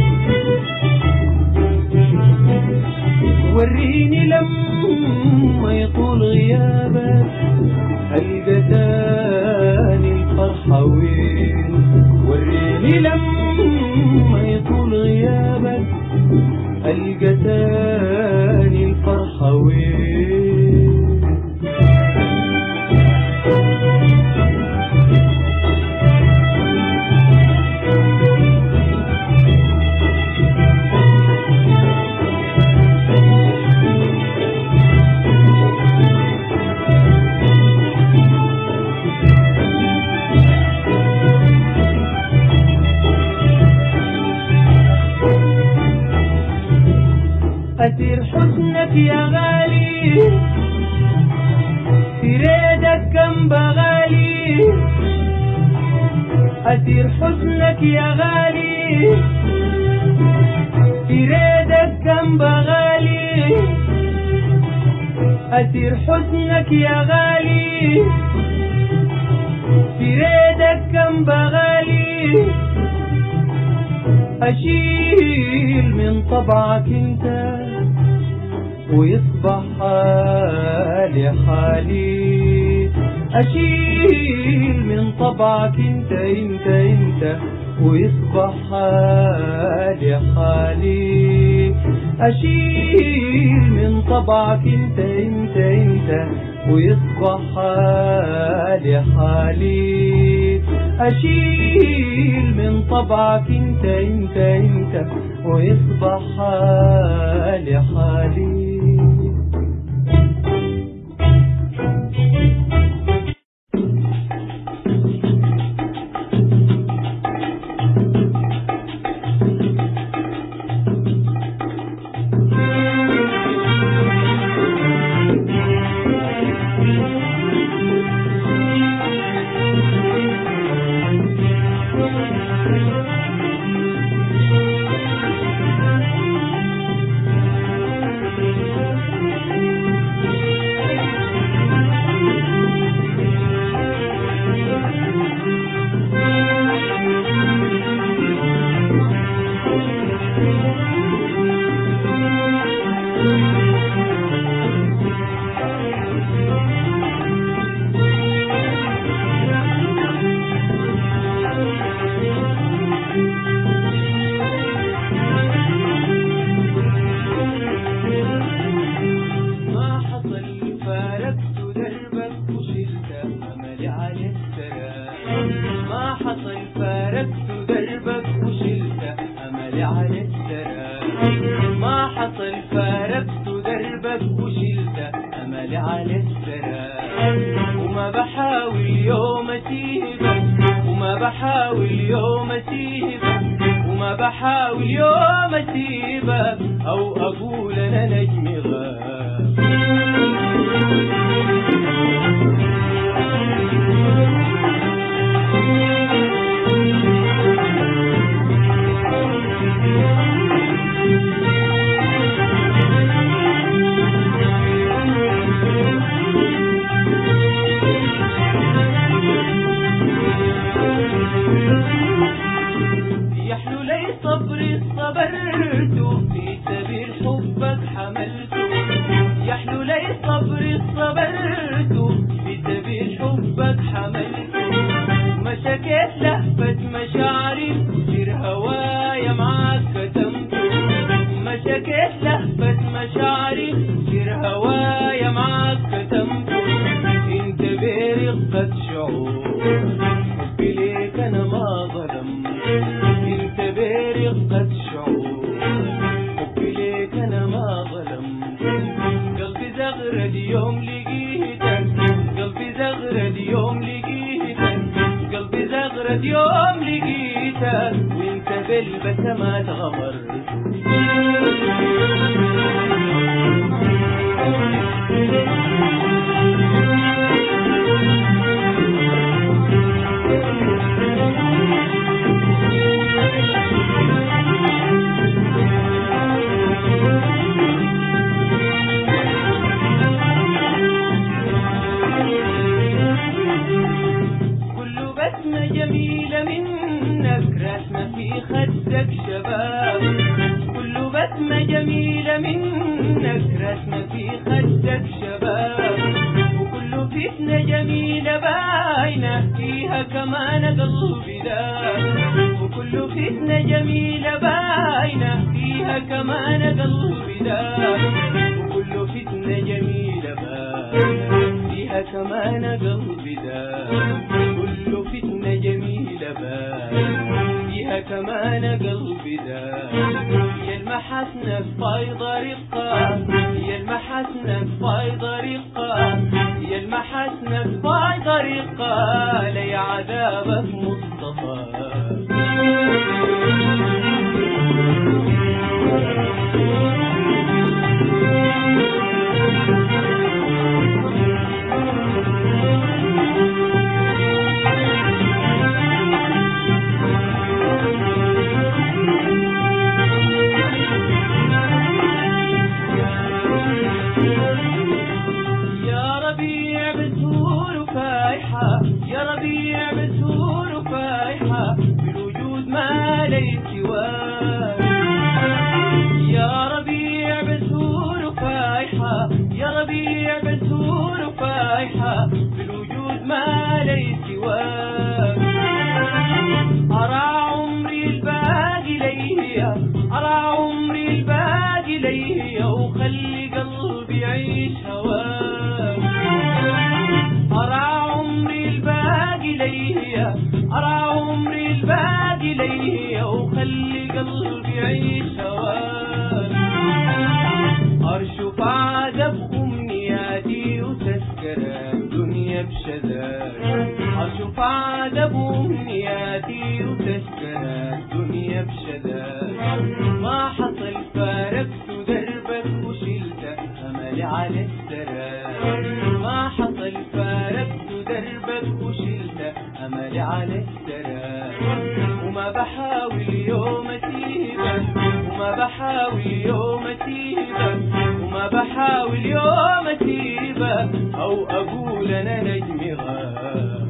وريني لما يطول غيابك ألقى تاني الفرحة وين. وريني لما يطول غيابك ألقى تاني الفرحة وين. أسير حسنك يا غالي في ريدك كم بغالي أسير حسنك يا غالي في ريدك جنب غالي، أسير حسنك يا غالي في ريدك جنب غالي، أشيل من طبعك انت ويصبح حالي حالي، أشيل من طبعك انت ويصبح حالي حالي، أشيل من طبعك انت ويصبح حالي حالي، أشيل من طبعك انت ويصبح حالي حالي. بحاول يوم اسيبك او اقول انا نجمي غاب. صبري صبرت في سبيل حبك حملته، يحلو لي صبري صبرت في سبيل حبك حملته، ما شكيت لهفة مشاعري سير هوايا معاك كتمته، ما شكيت لهفة مشاعري سير هوايا معاك كتمته، انت برقة شعور حبي ليك انا ما ظلم، انت برقة شعور حبي ليك انا ما ظلم، قلبي زغرد يوم لقيتك، قلبي زغرد يوم لقيتك، قلبي زغرد يوم لقيتك، وانت بالبسمات غمرت. جميلة منك رسمة في خدك شباب، كل بسمة جميلة منك رسمة في خدك شباب، وكل فتنة جميلة باينة فيها كمان قلبي داب، وكل فتنة جميلة باينة فيها كمان قلبي داب، وكل فتنة جميلة باينة فيها كمان قلبي داب، كل فتنة جميلة باينة فيها كمان قلبي داب، يا المحسنة فايضة رقة، يا المحسنة فايضة رقة، يا المحسنة فايضة رقة، لي عذابك مصطفى. ربيع بسهول فايحة، يا ربيع بسهول فايحة، بالوجود ما لي سواك. يا ربيع بسهول فايحة، يا ربيع بسهول فايحة، بالوجود ما لي سواك. أرى عمري الباقي ليا، أرى عمري الباقي ليا، وخلي قلبي يعيش هواك. أرى عمري الباقي ليا، أرى عمري الباقي ليا، وخلي قلبي يعيش هواك. أرشف عذب أمنياتي وتذكر الدنيا بشذاك. أرشف عذب أمنياتي وتذكر الدنيا بشذاك. ما حصل فارقت دربك وشلت أملي على السراك. ما حصل فارقت دربك وشلت أملي على السراك. وما بحاول يوم أسيبك، وما بحاول يوم أسيبك، وما بحاول يوم أسيبك، أو أقول أنا نجمي غاب.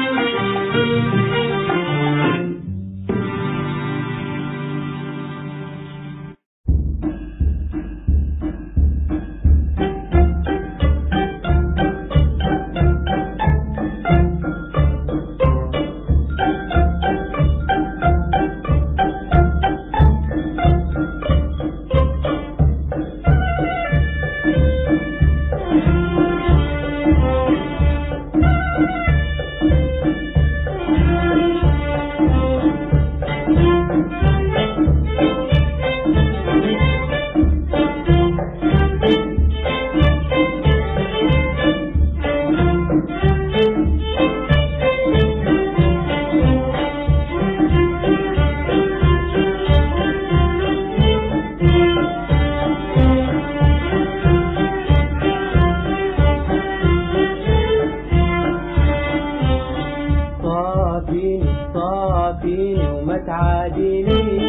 صافيني وما تعاديني،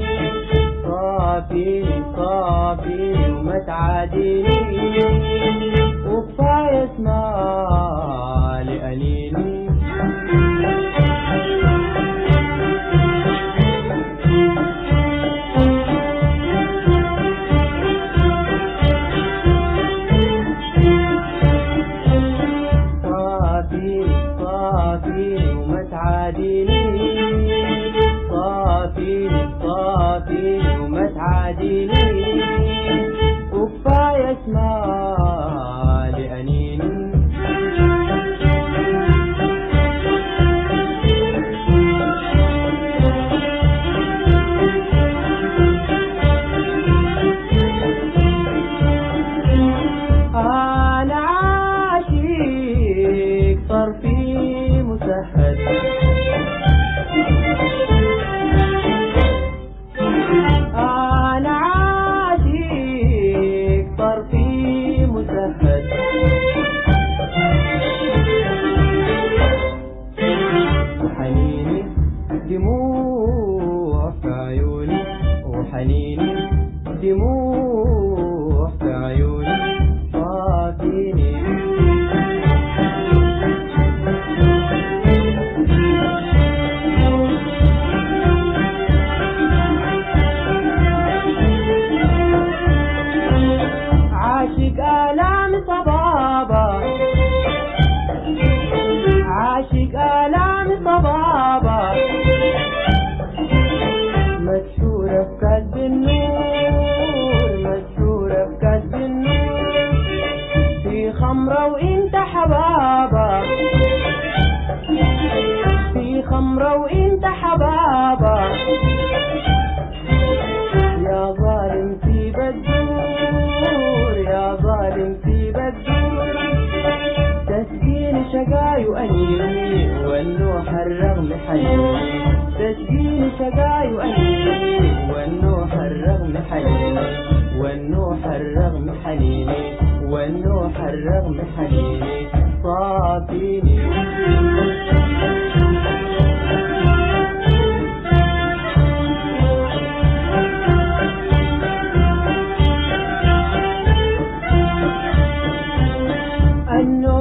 صافيني صافيني وما تعاديني، وكفاية اسمع لأنيني. صافيني وما تعاديني، صافيني وما تعاديني، وكفاية اسمع لأنيني. أنا عاشق طرفي مسهل، أنا عاشق طرفي مسهل، وحنيني دموع في عيوني، وحنيني دموع في عيوني. صافيني عاشق آلام صبابة، عاشق آلام صبابة، مشهورة في كتب النور، مشهورة في كتب النور، في خمرة وانت حبابة، في خمرة وانت حبابة. يا ظالم سيب الدور، يا ظالم سيب الدور، تسقيني شقاي وأنيني، والنوح الرغم حنيني، تسقيني شقاي وأنيني، والنوح الرغم حنيني، والنوح الرغم حنيني، والنوح الرغم حنيني. صافيني النوح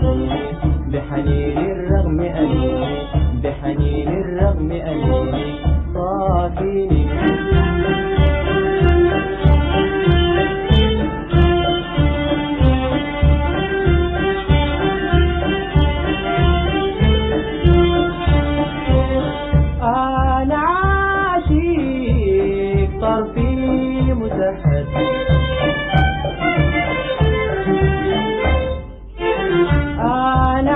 أنيني بحنين الرغم أنيني بحنين الرغم أنيني صافيني أنا عاشق طرفي مسهد أنا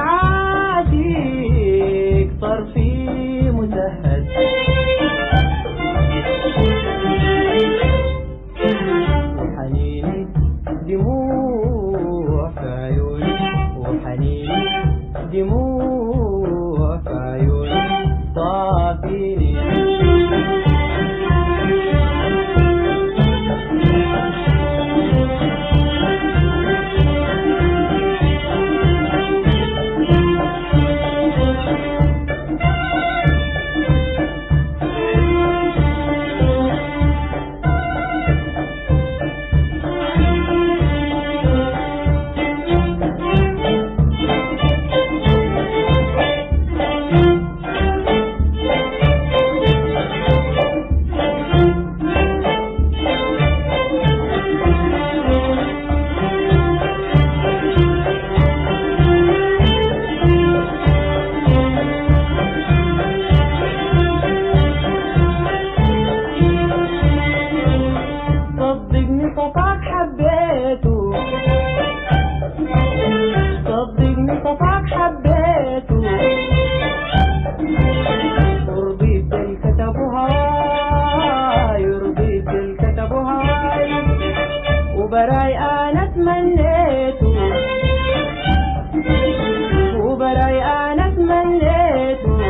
عاشق طرفي مسهد وحنيني دموع في عيوني وحنيني دموع في عيوني صافيني صدقني صفاك حبيته صدقني صفاك حبيته ورضيت بالكتب وهاي ورضيت بالكتب وهاي وبراي أنا تمنيته وبراي أنا تمنيته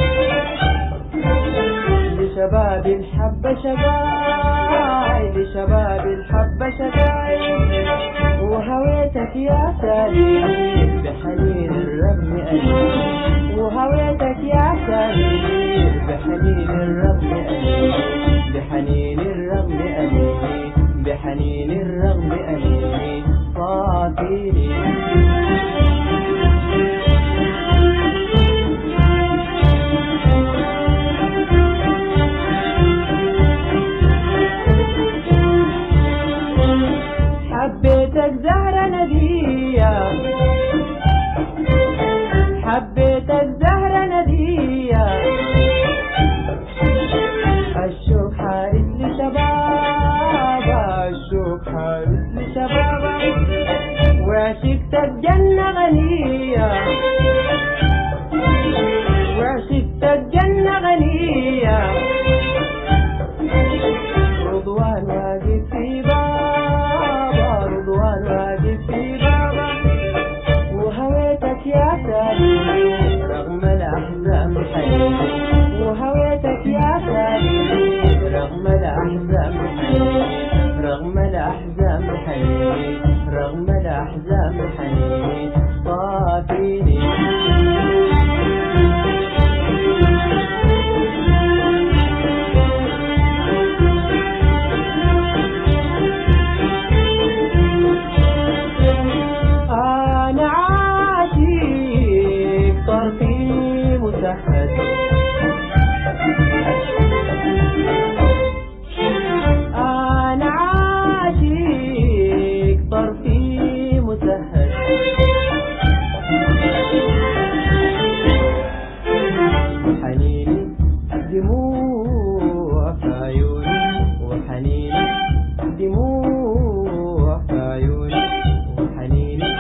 لشباب الحبة شقاي لشباب الحبة شقاي وهويتك يا سليم بحنين الرغم أنين وهويتك يا سليم بحنين الرغم أنين بحنين الرغم أنين بحنين الرغم أنين صافيني حبيتك زهرة ندية حبيتك زهرة ندية الشوق حارس لشبابة الشوق حارس لشبابة وعشقتك جنة غنية وعشقتك جنة غنية رضوان واقف في بابا رضوان واقف في بابا وهويتك يا سليم رغم الأحزان حنيني وهويتك يا سليم رغم الأحزان حنيني رغم الأحزان حنيني رغم الأحزان حنيني صافيني أنا عاشق طرفي مسهد أنا عاشق طرفي مسهد وحنيني دموع في عيوني وحنيني دموع في عيوني وحنيني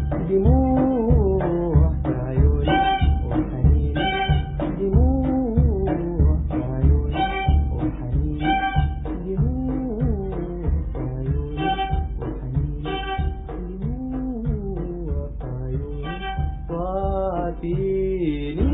دموع في عيوني وحنيني دموع في عيوني وحنيني دموع في عيوني وحنيني دموع في عيوني صافيني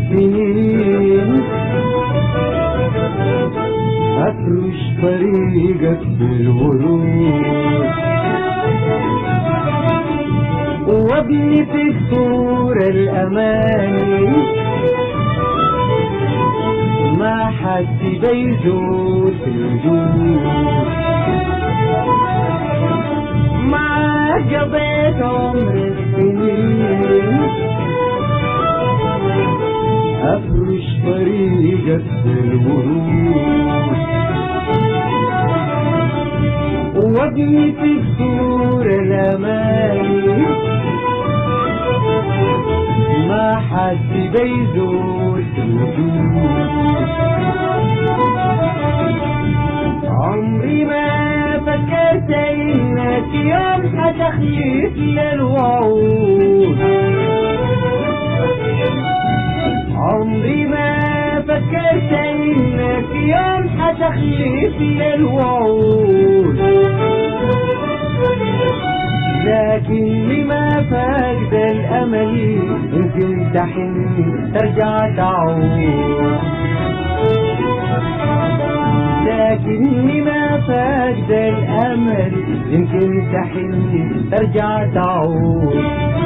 السنين أفرش طريقك بالورود وابني في الصورة الأماني ما حد بيزور في الوجود معاك قضيت عمر السنين أفرش طريقك بالورود وابني في الصورة الأماني ما حد بيزور في الوجود عمري ما فكرت إنك يوم حتخلف للوعود عمري ما فكرت إنك يوم حتخلف للوعود لكن لما فاقد الأمل يمكن تحن ترجع تعود لكن لما فاقد الأمل يمكن تحن ترجع تعود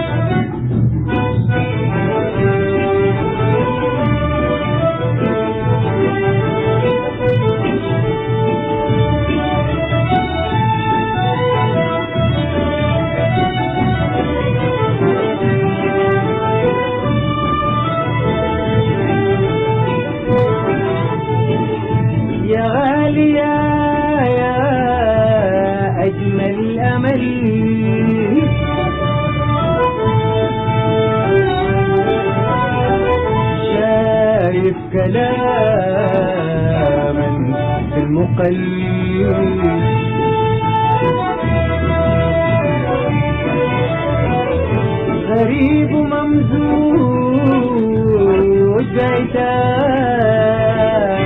يا غالي يا أجمل أمل شايف كلاما في المقلب غريب وممزوج بعتاب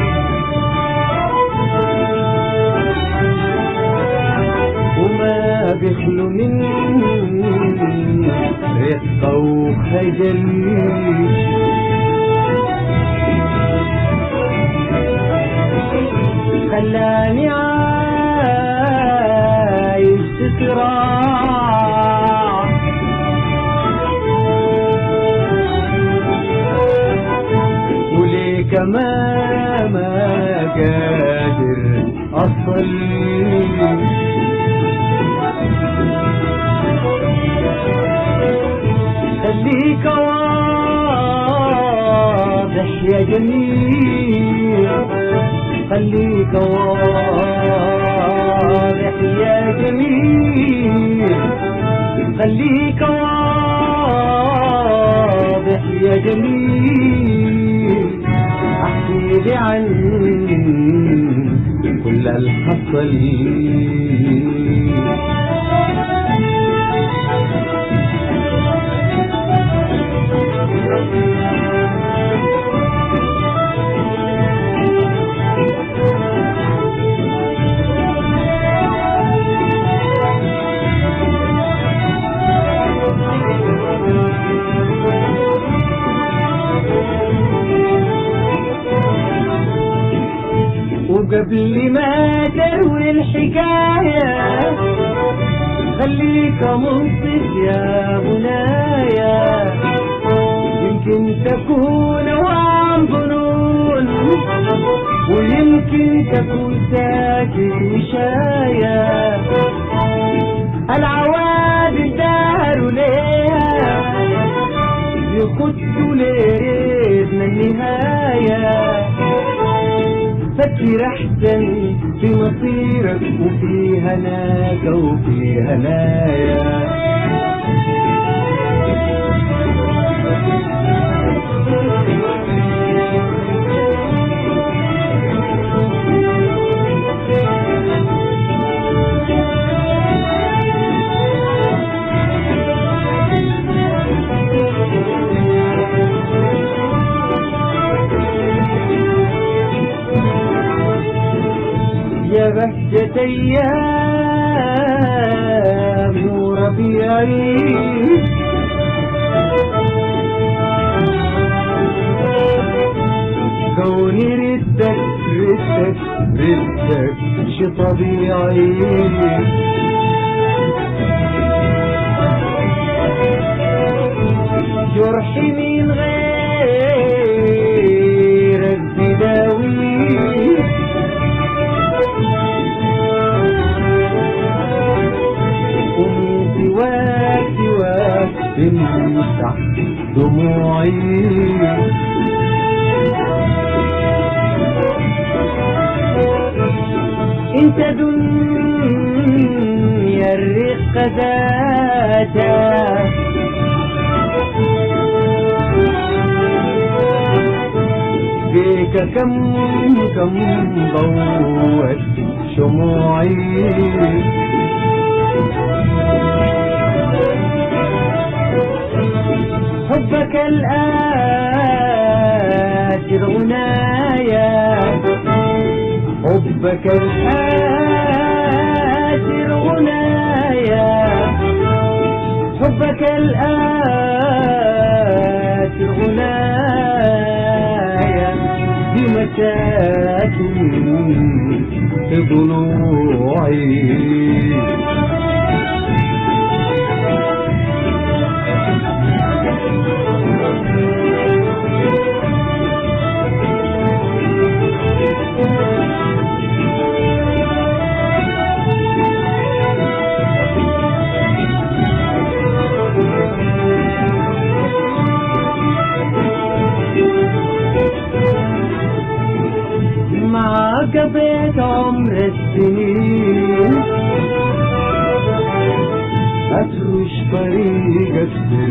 بيخلو من رقة وخجل خلاني عايش في صراع وليك ما قادر أصل خليك واضح يا جميل خليك واضح يا جميل خليك واضح يا جميل احكي لي عن كل الحصل وقبل ما تروي الحكاية خليك منصف يا منايا يمكن تكون وعم ظنون ويمكن تكون ساكت وشايا العواد الدهر ليها يخدوا ليتنا النهاية فكر احسن في مصيرك وفي هناك وفي هنايا يا بهجة أيام وربيعي كوني ردك ردك ردك شي طبيعي جرحي من غيرك بداوي ومن سواك سواك تمسح دموعي انت دنيا الرقة ذاتها بيك كم ضوت شموعي حبك الآجر غنايا حبك الآجر غنايا حبك الآجر غنايا بمساكن في ضلوعي قضيت عمر السنين أترش طريقك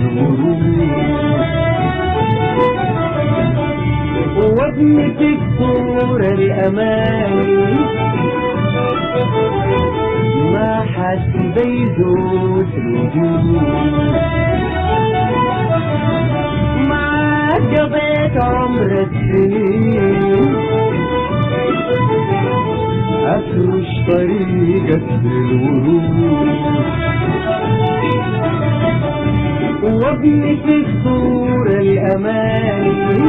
بالورود وابني تكسور الأماني ما حد بيزود الوجود معاك قضيت عمر السنين أفرش طريقك بالورود وابني في الصورة الأماني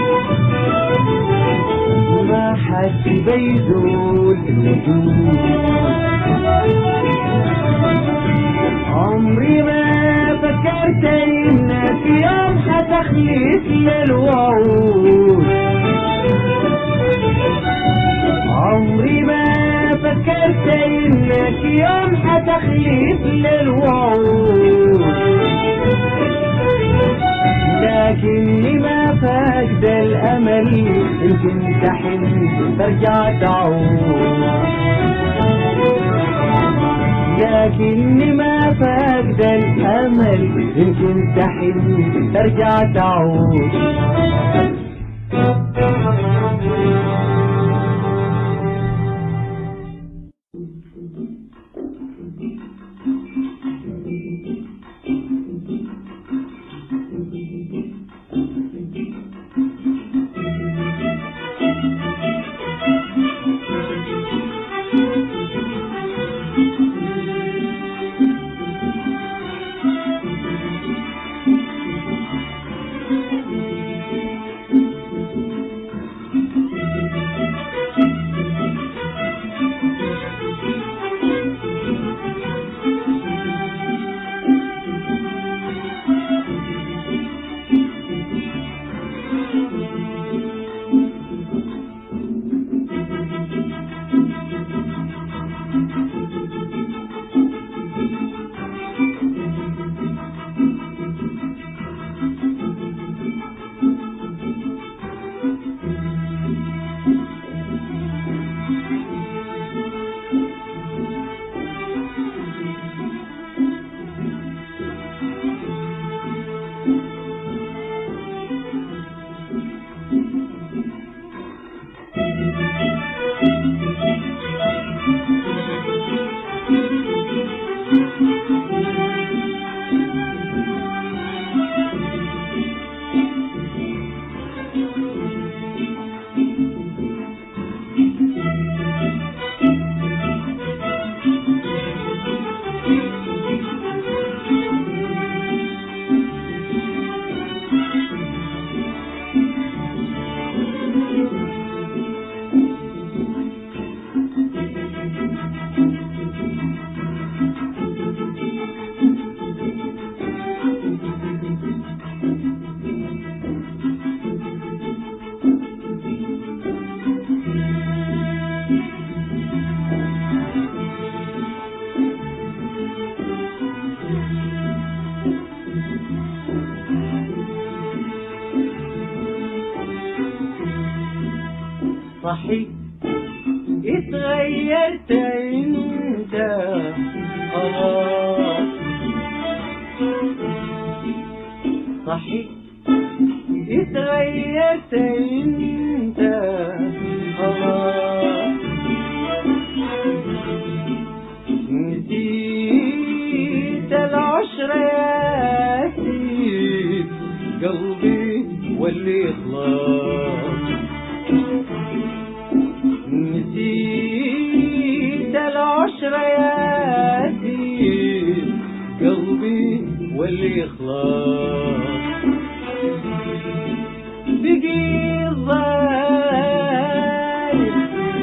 ما حد بيزول الوجود عمري ما فكرت إنك في يوم حتخلف للوعود عمري ما فكرت انك يوم حتخلف للوعود لكني ما فاقد الامل ان كنت حن ترجع تعود لكني ما فاقد الامل ان كنت حن ترجع تعود اتغيرت انت خلاص صحيح اتغيرت انت خلاص نسيت العشرة يا سيد قلبي واللي خلاص نسيت العشرة يا سيد قلبي واللي خلاص بقي الظالم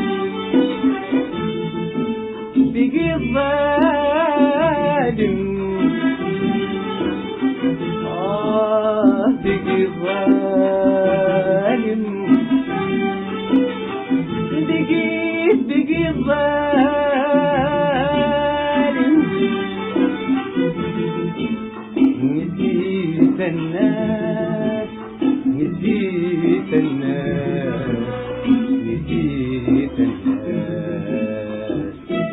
بقي الظالم بقي الظالم بقي الظالم نسيت الناس نسيت الناس نسيت الناس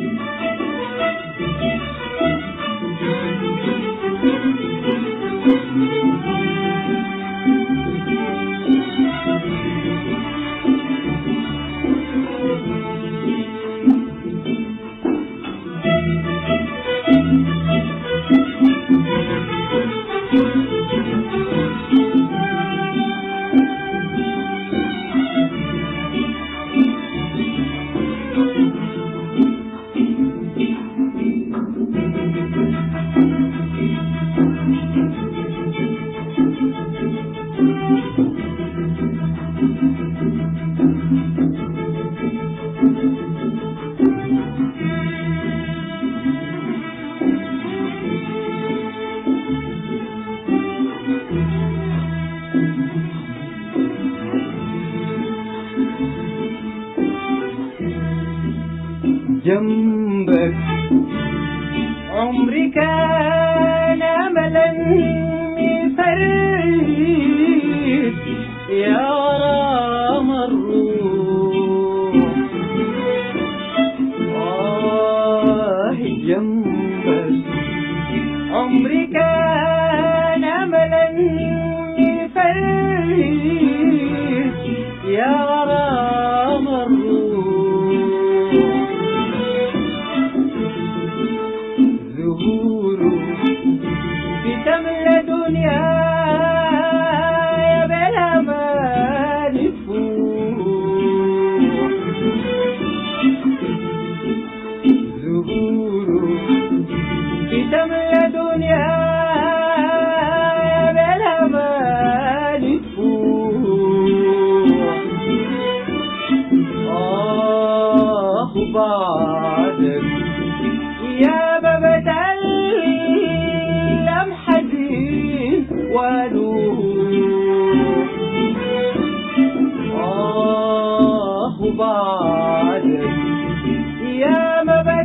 جنبك عمري كان أملا مفرد يا رام الروح جنبك عمري كان أملا مفرد يا رام الروح زهوره بتملى دنياي بلا ما نفوح زهوره بتملى دنياي بلا ما نفوح وبعدك يا بابا تعلم حزين ونوح وبعدك يا بابا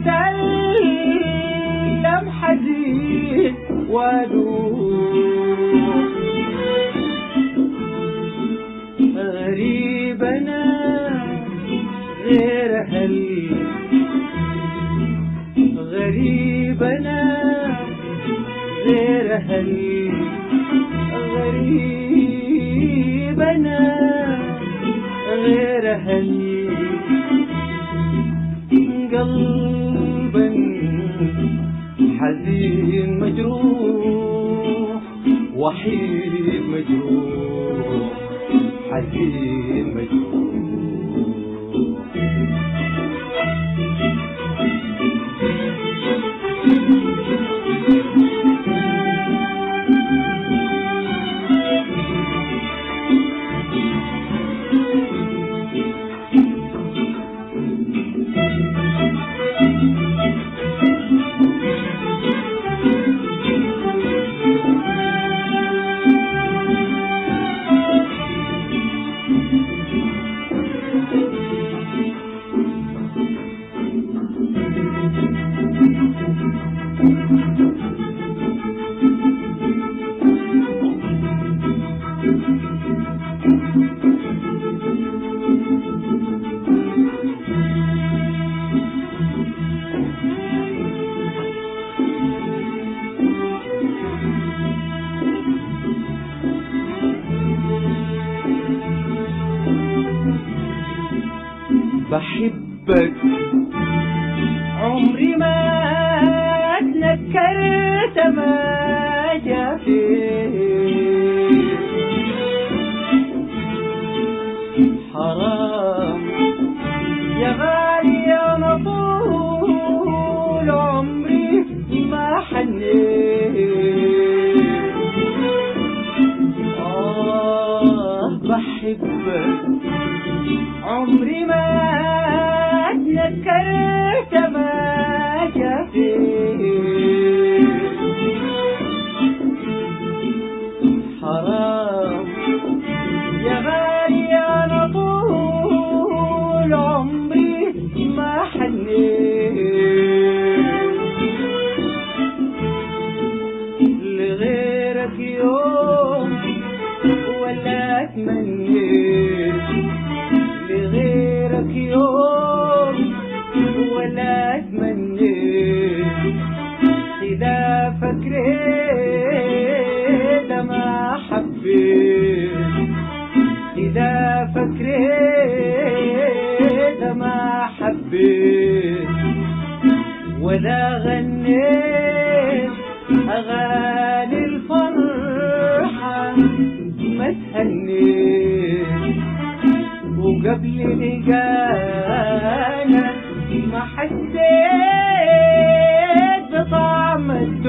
تعلم حزين ونوح غريب انا غير اهلي غريب أنا غير أهلي غريب أنا غير أهلي قلبا حزين مجروح وحيد مجروح حزين مجروح عمري ما تنكرت ما جافيت حرام يا غالي انا طول عمري ما حنيت بحبك عمري ما تنكرت ما جافيت حرام يا غالي انا طول عمري ما حنيت لغيرك يوم ولا اتمنيت لغيرك يوم ولا اتمنيت إذا فكرت ما حبيت إذا فكرت ما حبيت ولا غنيت أغاني الفرحة ما تهنيت وقبل لقانا ما حسيت بطعم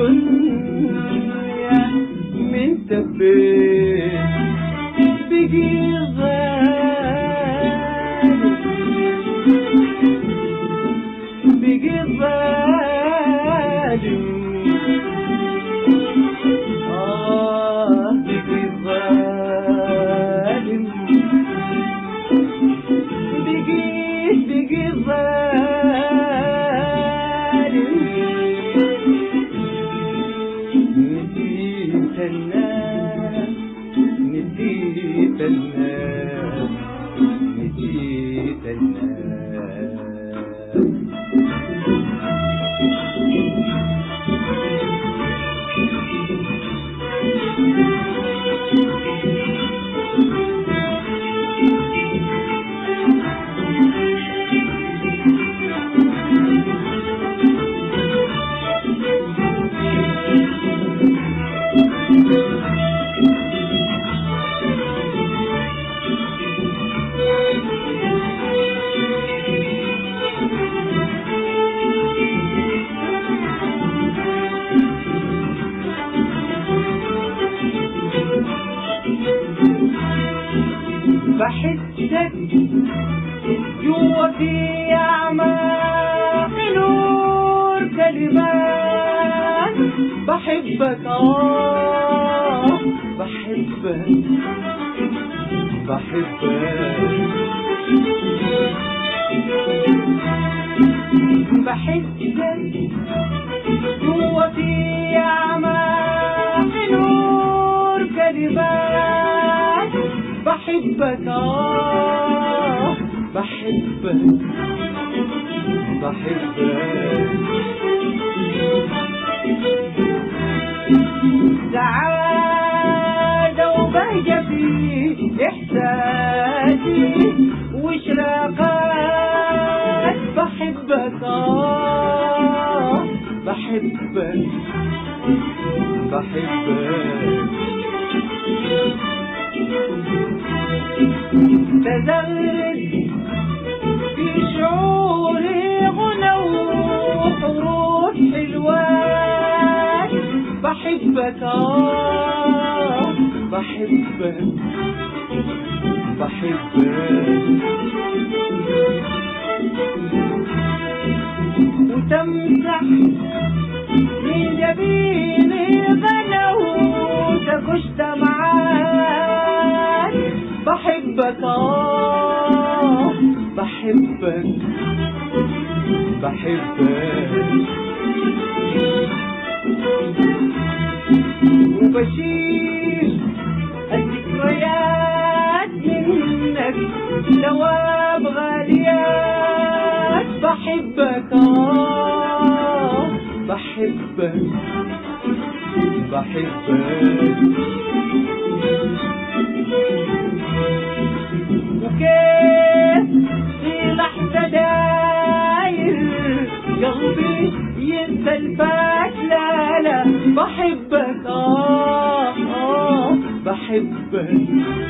الدنيا من تبيت بقي غالي بقي ظالم بقي ظالم بقي ظالم نسيت الناس نسيت الناس نسيت الناس بحسك جوا في أعماق نور كلمات بحبك بحبك بحبك بحسك جوا في أعماق نور كلمات بحبك بحبك بحبك سعادة وبهجة في إحساسي وإشراقات بحبك بحبك بحبك تزغرد في شعوري غنى وحروف حلوات بحبك بحبك بحبك وتمسح من جبيني غنوت كشت معاك بحبك بحبك بحبك وبشيل الذكريات منك ثواب غاليات بحبك بحبك بحبك وكيف في لحظة داير قلبي انسى الفات لا لا بحبك بحبك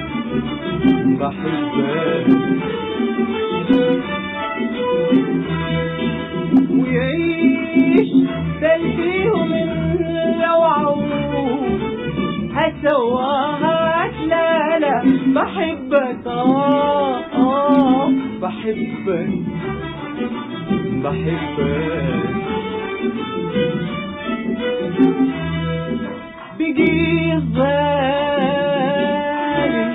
ويعيش تلفيه من لوعه هسواهات لا لا بحبك بحبك بقي ظالم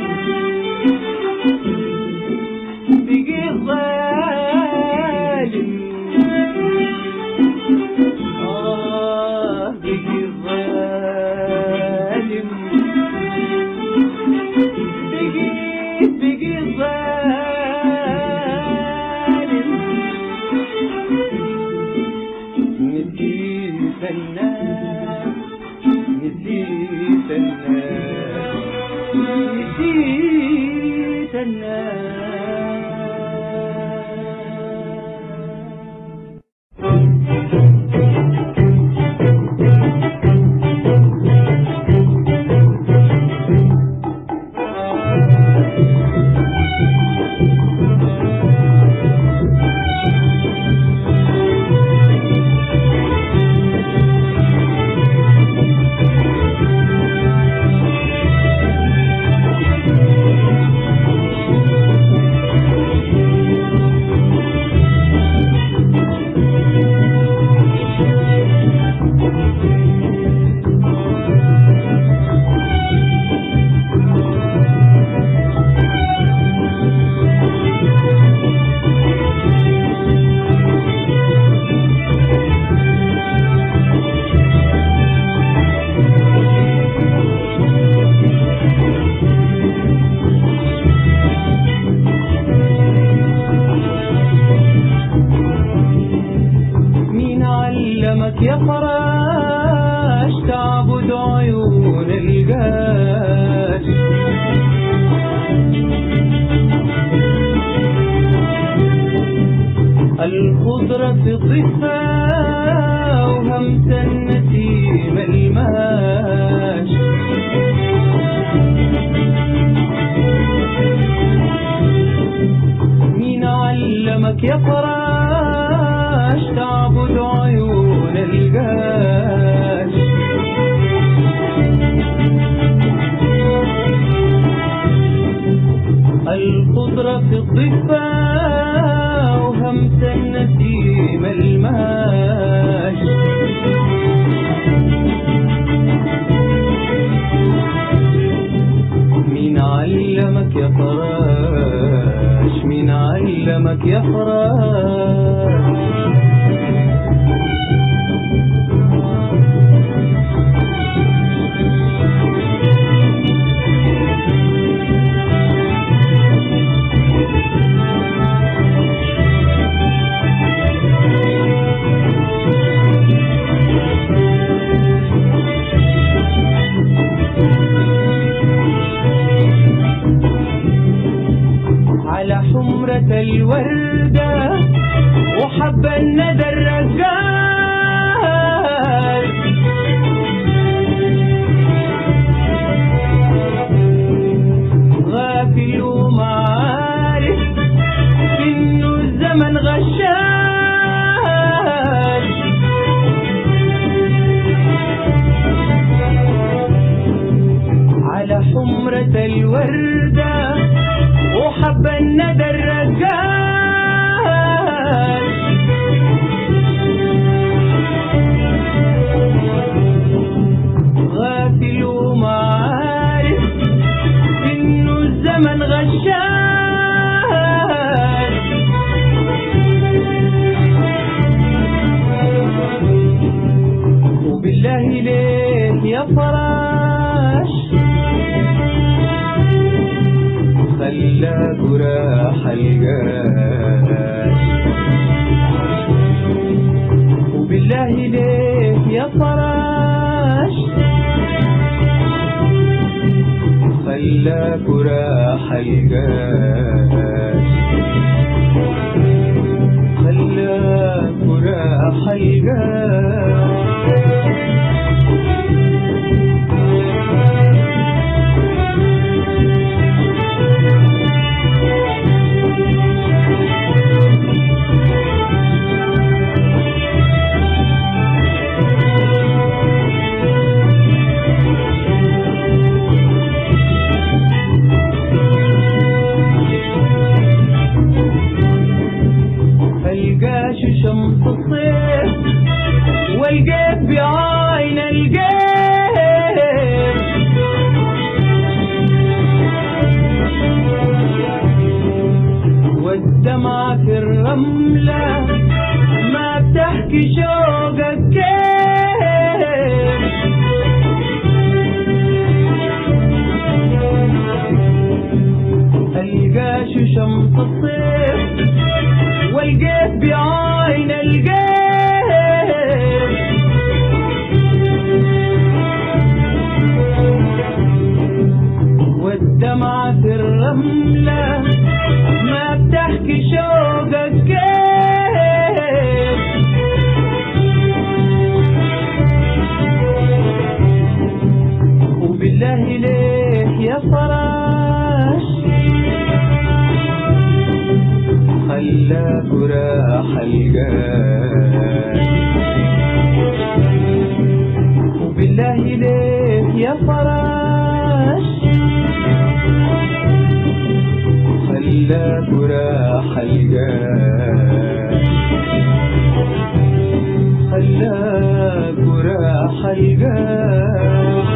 بقي ظالم بقي ظالم بقي ظالم نسيت الناس نسيت يا فراش تعبد عيون الجاش الخضرة في الضفة وهمس النسيم الماش مين علمك يا فراش تعبد عيون الجاش الخضرة في الضفة وهمس النسيم الماش مين علمك يا فراش مين علمك يا فراش على حمرة الوردة وحب الندى الرجال غافل ومعارف إنه الزمن غشال على حمرة الوردة وحب الندى الرجال غافل ومعارف إنه الزمن غشال وبالله ليه يا فراش خلى جراح الجاش وبالله ليه يا فراش خلى جراح الجاش خلى جراح الجاش القاش شمس الصيف والقيت بعين القيف والدمعة في الرملة ما بتحكي شوقك كيف القاش شمس الصيف والقيت بعين القيف والدمعة في الرملة ما بتحكي شوقك كيف وبالله ليك يا فراش خلاك راح القاش وبالله ليك يا فراش خلاك راح القاش خلاك راح القاش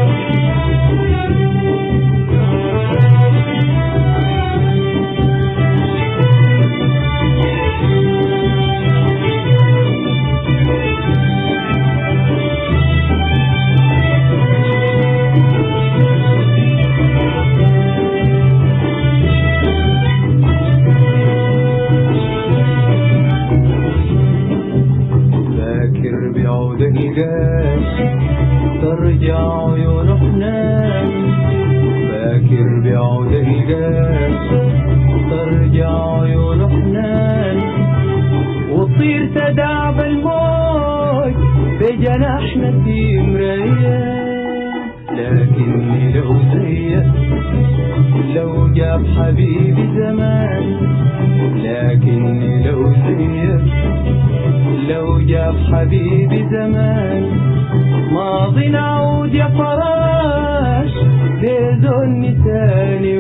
بعود القاش ترجع عيون حنان فاكر بعود القاش ترجع عيون حنان وتصير تداعب الموت بجناح نسيم ريان لكني لو زيك لو جاب حبيبي زمان لكني لو زيك لو جاب حبيبي زمان ماضي نعود يا فراش ليزوني تاني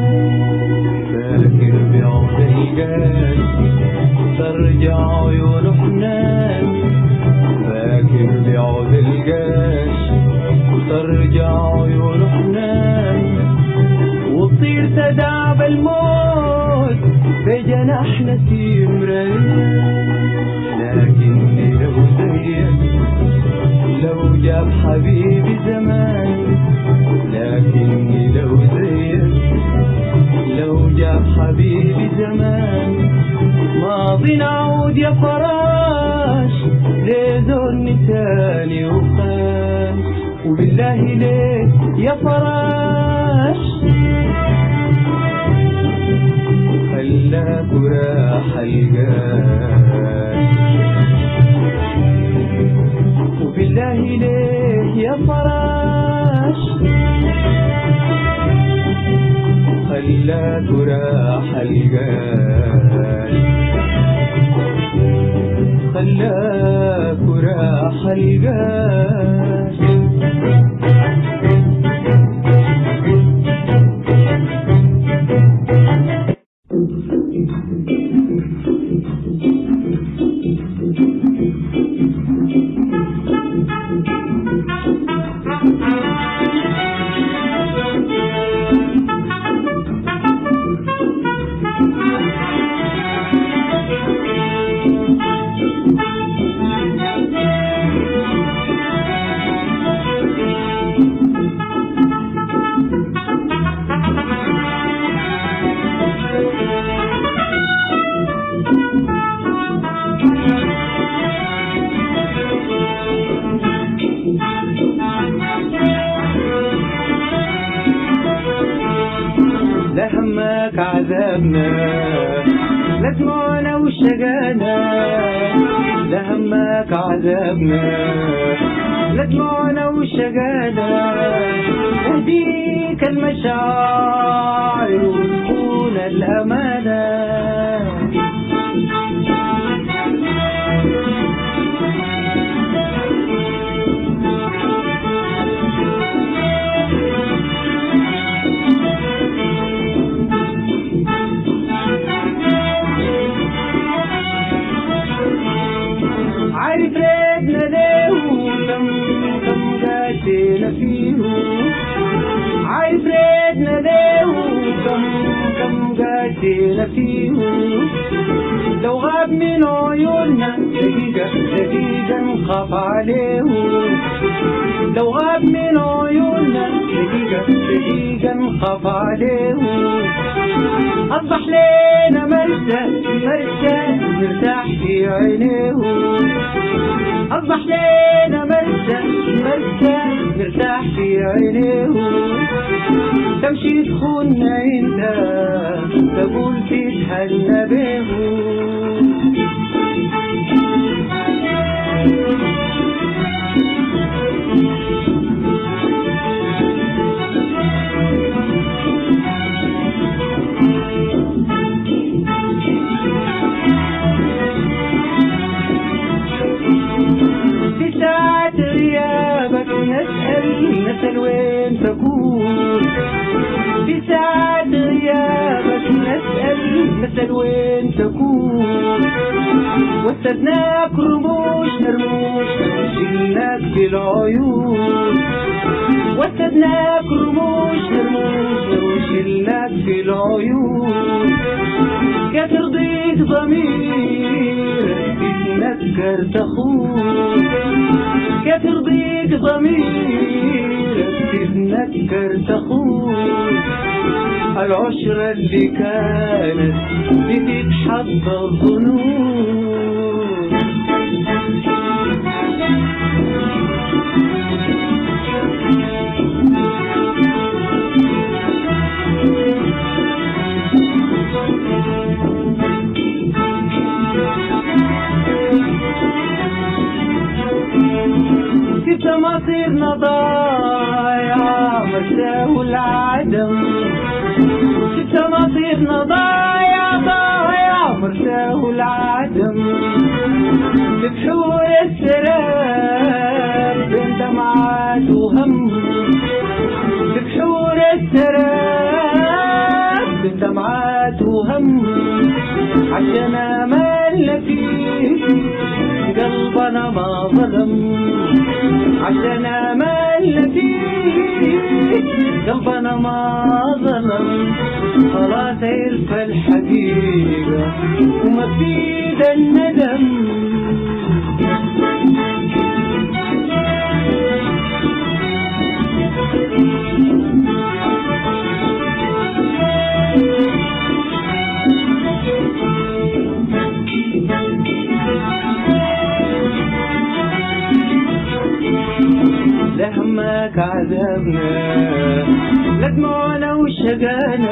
فاكر بعود القاش ترجع عيون حنان فاكر بعود القاش ترجع عيون حنان وتصير تداعب الموت بجناح نسيم ريان لكني لو زيك لو جاب حبيبي زمان لكني لو زيك لو جاب حبيبي زمان ماضي نعود يا فراش ليزورني تاني وخان وبالله ليك يا فراش خلاك راح القاش وبالله ليك يا فراش خلاك راح القاش خلاك راح القاش لهمك عذابنا لدموعنا وشقانا لهمك عذابنا لدموعنا وشقانا اهديك المشاعر وتكون الأمانة عارف ردنا ليه كم قاسينا فيه، عارف ردنا ليه كم قاسينا فيه. لو غاب من عيوننا دقيقة نخاف عليه، لو غاب من عيوننا دقيقة نخاف عليه. أصبح لينا مرسى نرتاح في عينيه، أصبح لينا مرسى نرتاح في عينيه. تمشي تخوننا انت تقول تتهنى بيه. في ساعة غيابك نسأل وين تكون، في ساعة غيابك نسأل وين تكون. وسدناك رموش نرموش شلناك في العيون، وسدناك رموش نرموش شلناك في العيون. كترضيك ضميرك تتنكر تخون، كترضيك ضميرك تتنكر تخون. العشرة اللي كانت بتتحدى الظنون. في تماطيرنا ضايعة مساو العدم، في تماطيرنا ضايعة مساو العدم. في بحور السراب بين دمعات وهم، في بحور السراب بين دمعات وهم. عشان املنا فيك قلبنا ما ظلم، عشان املنا فيك قلبنا ما ظلم. خلاص عرف الحقيقة وما فيد الندم. لهمك عذابنا لا دموعنا وشقانا،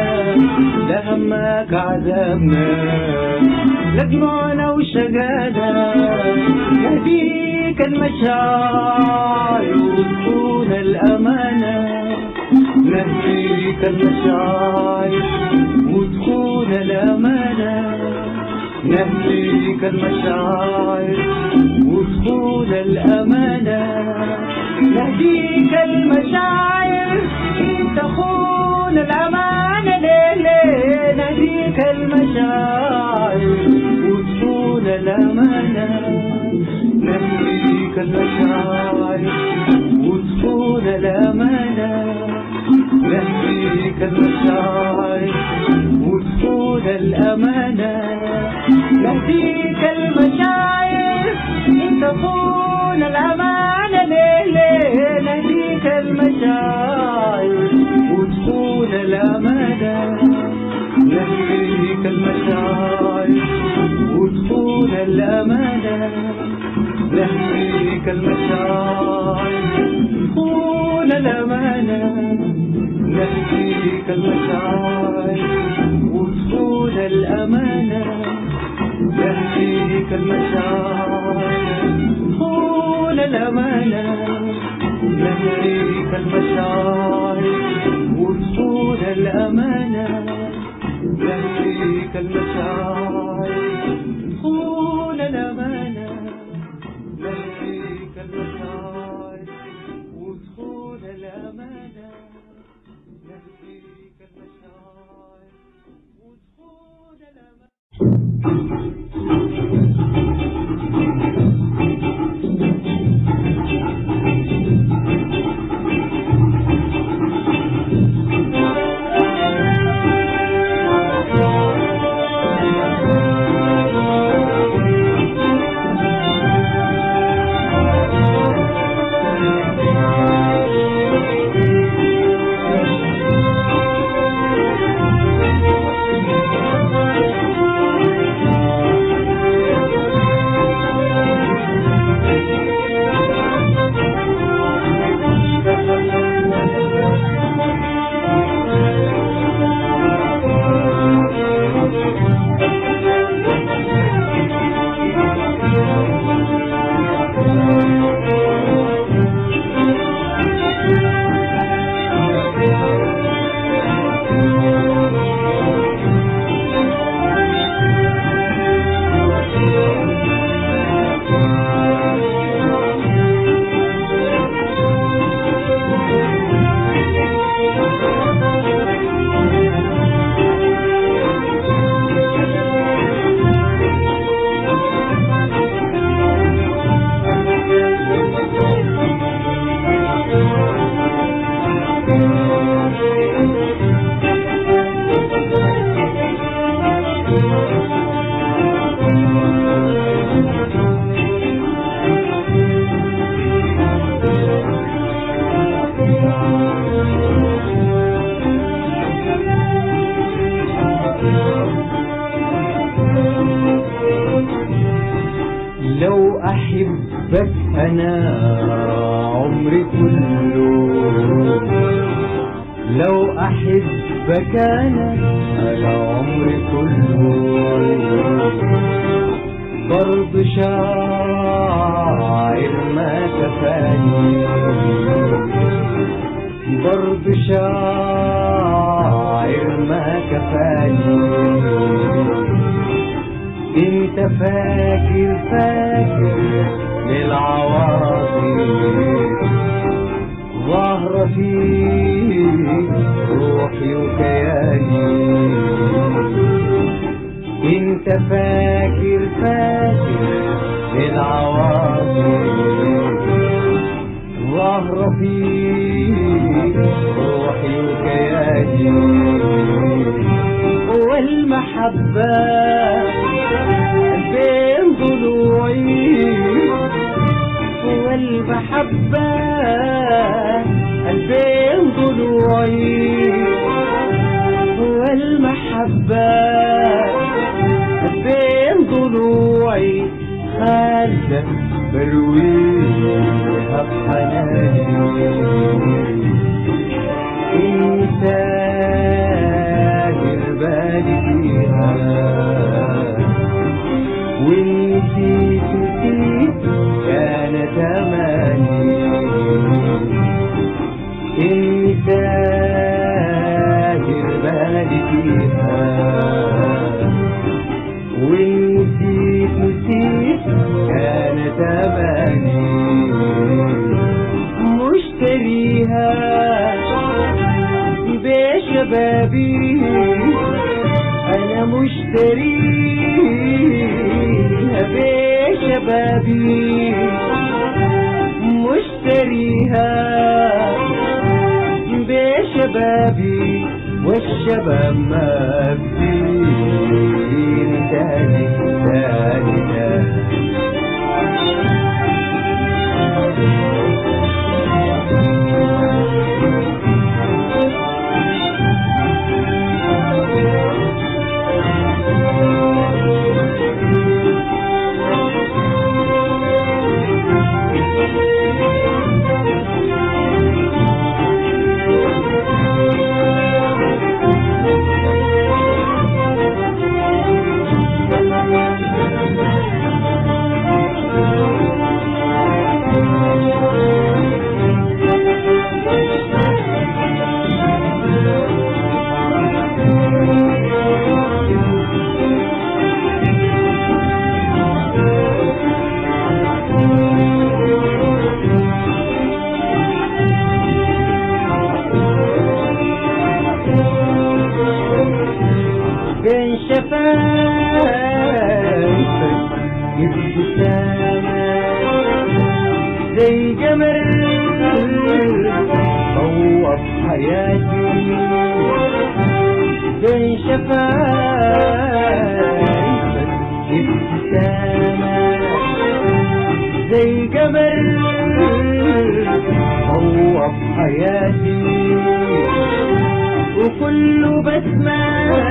لهمك عذابنا لا دموعنا وشقانا. يهديك المشاعر وتكون الأمانة، نهديك المشاعر وتكون الأمانة، نهديك المشاعر وتكون الأمانة. نهديك المشاعر تخون الأمانة. ليه نهديك المشاعر وتكون الأمانة، نهديك المشاعر وتكون الأمانة، نهديك المشاعر وتكون الأمانة. نهديك المشاعر تكون الأمانة. ليه نهديك المشاعر وتكون الأمانة، نهديك المشاعر وتكون الأمانة، نهديك المشاعر تكون الأمانة، نهديك المشاعر وتكون الأمانة، نهديك المشاعر تكون الأمانة، نهديك المشاعر وتكون الأمانة، نهديك المشاعر تكون الأمانة، نهديك المشاعر وتكون الأمانة، نهديك المشاعر وتكون الأمانة. لو أحبك أنا عمري كله، لو أحبك أنا عمري كله، برضو شاعر ما كفاني، برضو شاعر ما كفاني. انت فاكر للعواطف ظاهرة في روحي وكياني، انت فاكر للعواطف ظاهرة في روحي وكياني. والمحبة بين ضلوعي، والمحبة بين ضلوعي، والمحبة بين ضلوعي خالدة برويها بحناني. انت بالي فيها ونسيت كانت اماني، انت بالي فيها ونسيت كانت اماني. مشتريها بشبابي انا مشتريها بشبابي، مشتريها بشبابي، والشباب ما بدين تاني تاني تاني. بين شفايفك ابتسامة زي قمر ضوى بحياتي، بين شفايفك ابتسامة زي قمر ضوى بحياتي، وكل بسمة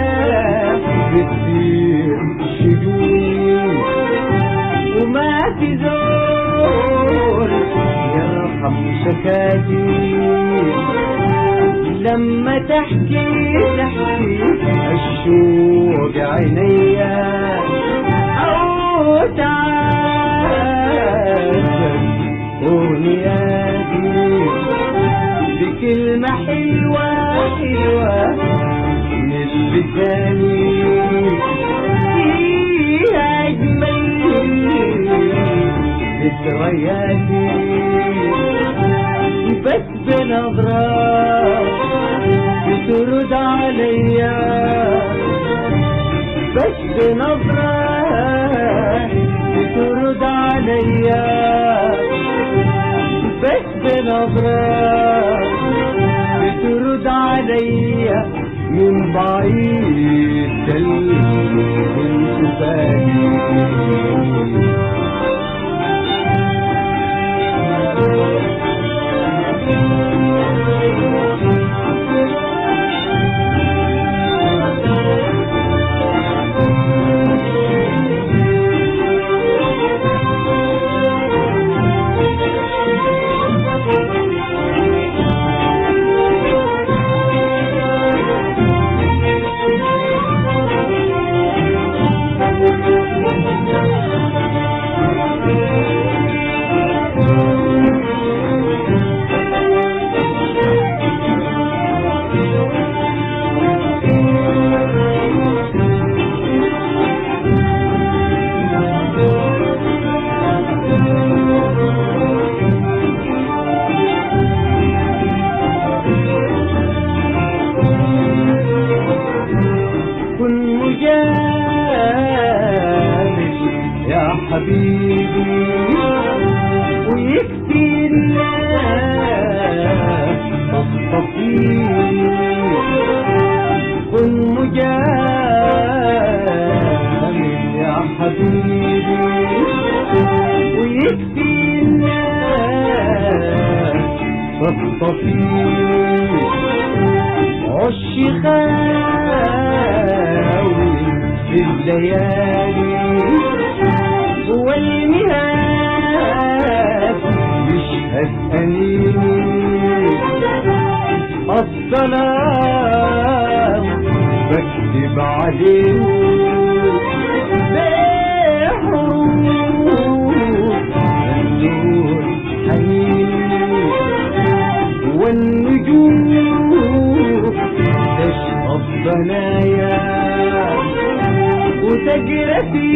بتصير شجون وما تزول يرحم شكاتي. لما تحكي الشوق عينيا أو تعاتب أغنياتي بكلمة حلوة من لساني فيها أجمل ذكرياتي. بس بنظرة بترد عليا، بس بنظرة بترد عليا، بس بنظرة بترد عليا من بعيد كنت فاني. حبيبي ويكفينا الصفير كن مجامل يا حبيبي ويكفينا الصفير عش خاوي في الليالي والمهاد يشهد أنيني الظلام بكتب عليه بحروف النور حنيني والنجوم تشهد ضنايا وتجرى في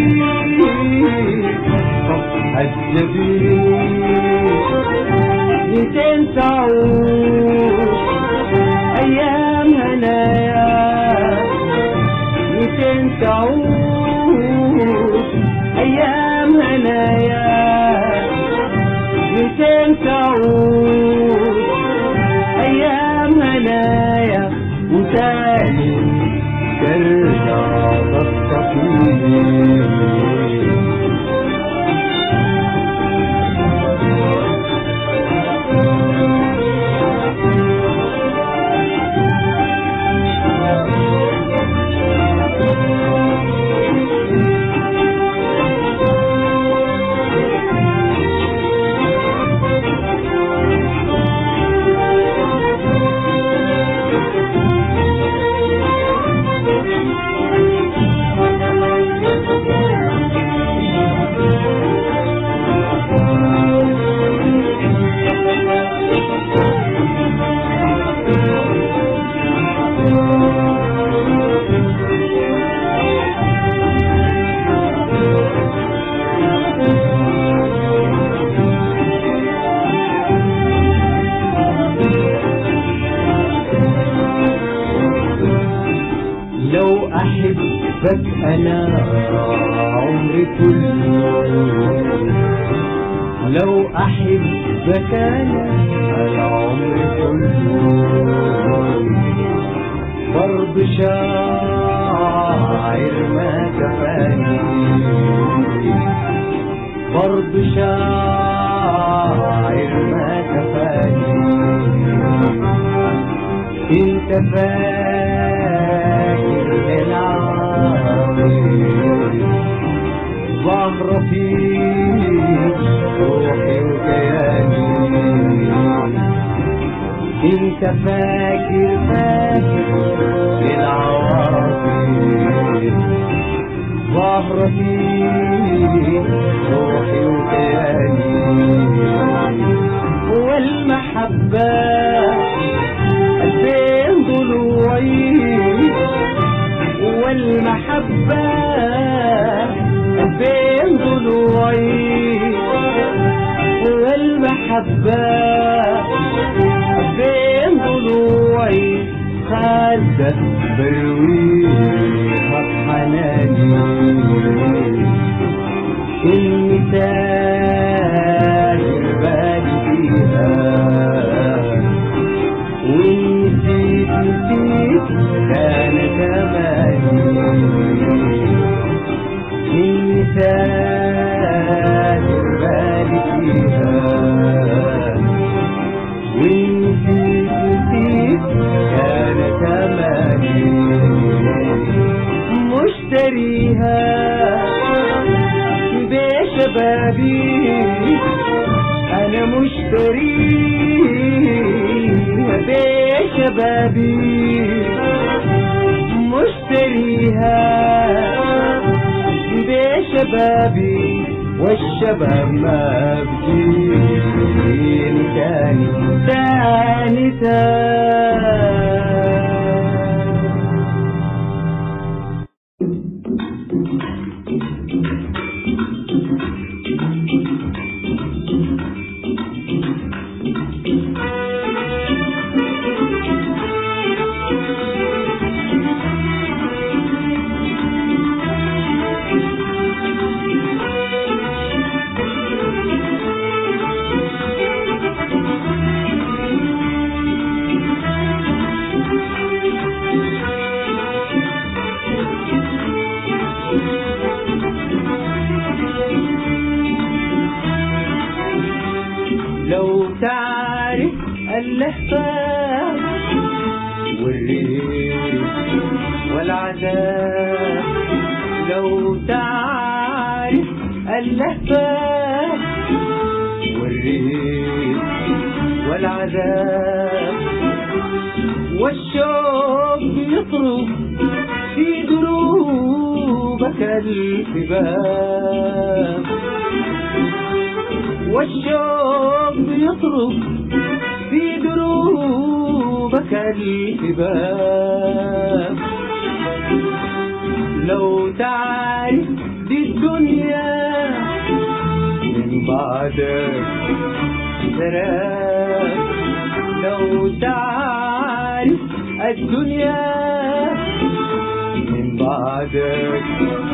صفحة الجبين 200 تعود أيام هنايا 200 تعود أيام هنايا 200 تعود أيام هنايا وتاني ترجع تستقيم لو أحبك أنا عمري كله لو أحبك أنا العمر كله برض شاعر ما كفاني برض شاعر ما كفاني انت فاكر العالم ظهر فيك روحي وكياني انت فاكر العواطف ظهر فيك روحي وكياني والمحبة بين ضلوعي والمحبة بين ضلوعي والمحبة بين ضلوعي خالدة برويها بحناني إني تاجر بالي فيها ونسيت كان زماني إني تاجر بالي فيها ونسيت كان زماني مشتريها بشبابي أنا مشتريها بشبابي مشتريها بشبابي والشباب ما بجيل تاني تاني لو تعرف اللهفة والريح والعذاب، لو تعرف اللهفة والريح والعذاب، والشوق يطرق في دروبك الحباب، والشوق يطرق في دروبك الحباب، لو تعرف دي الدنيا من بعدك سراب، لو تعرف الدنيا من بعدك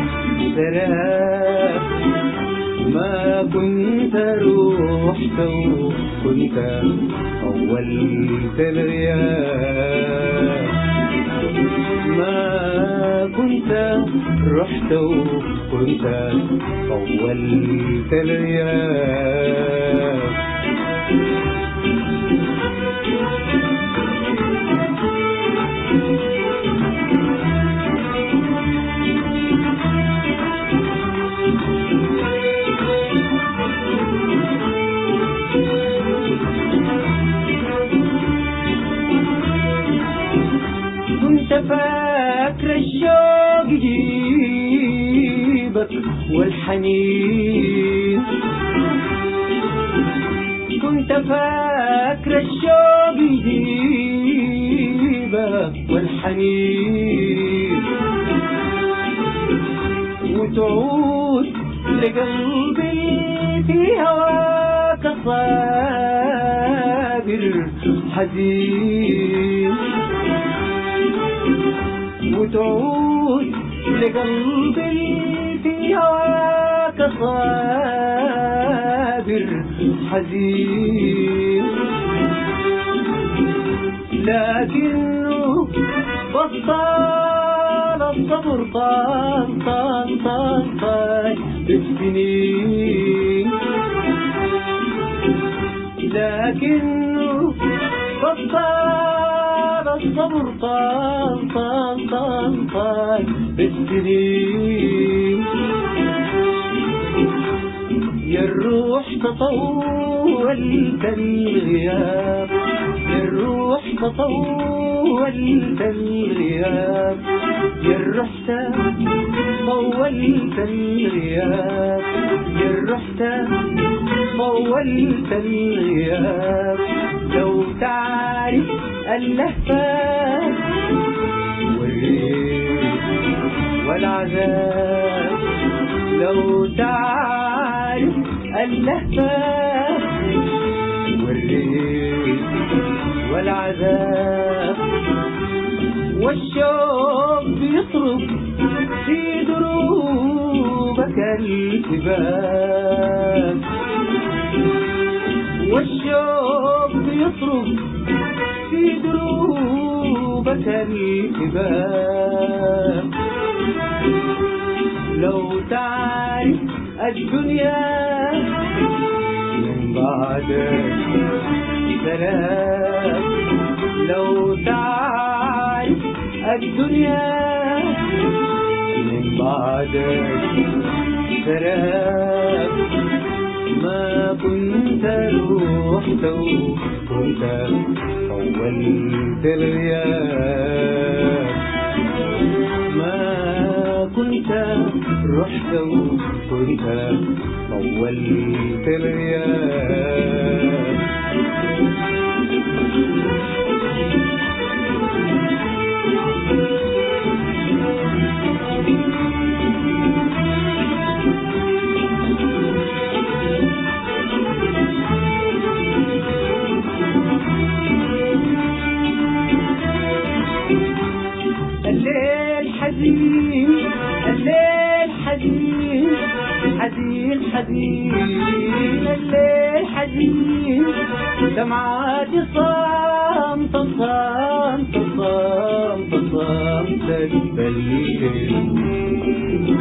سراب، ما كنت رحت وكنت أولت الغياب، ما كنت رحت وكنت أولت الغياب. كنت فاكر الشوق يجيبك والحنين، كنت فاكر الشوق يجيبك والحنين، وتعود لقلبي في هواك صابر حزين، وتعود لقلبي في هواك صابر حزين، لكنه بطال الصبر طال بالسنين، لكنه بطال الصبر طال بالسنين، يا الروح تطولت الغياب، يا الروح تطولت الغياب، يا الروح تطولت الغياب، يا الروح تطولت الغياب، لو تعرف اللهفة والريح والعذاب، لو تعرف اللهفة والريح والعذاب، والشوق يطرق في دروبك الحباب، والشوق يطرق في دروبك الحباب، لو تعرف الدنيا من بعدك سلام، لو تعرف الدنيا من بعدك سلام، ما كنت رحت وكنت طولت الغياب، ما كنت رحت وكنت طولت الغياب. الليل حزين، الليل حزين، حزين حزين، الليل حزين، دمعاتي صامت صامت صامت صامت بالليل.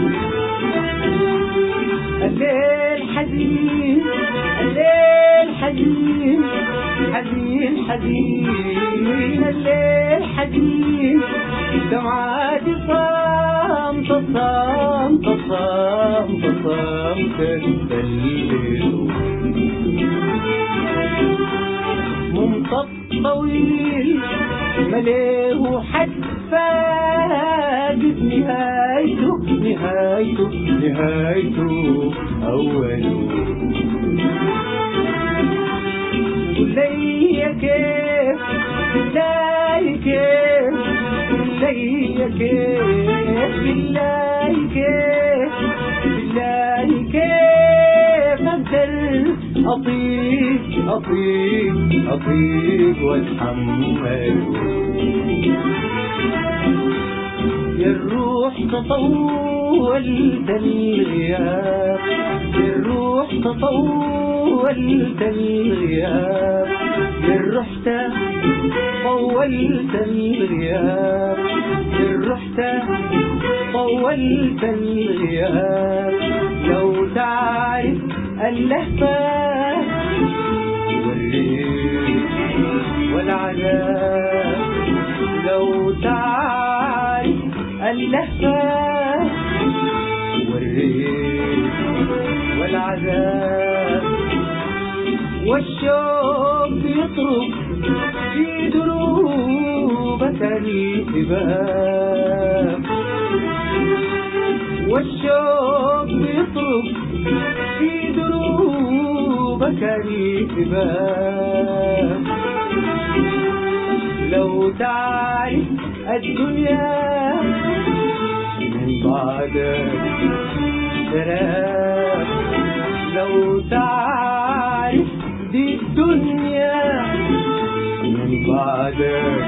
الليل حزين، الليل حزين، حزين حزين حزين الليل حزين دمعاتي صامت صامت صامت صامت الليل ممطط طويل مليه حد فاقد نهايته نهايته نهايته أوله قل لي كيف بالله كيف قل لي كيف بالله كيف بالله كيف أقدر أطيق أطيق أطيق وأتحمل يا الروح تطولت الغياب يا الروح تطولت الغياب يا الروح طولت الغياب يا الروح طولت الغياب لو تعرف اللهفة والريح والعذاب لو تعرف اللهفة والريح والعذاب والشوق يطرق في دروبك الكباب والشوق يطرق في دروبك الكباب لو تعرف الدنيا من بعدك سلام لو تعرف دي الدنيا من بعدك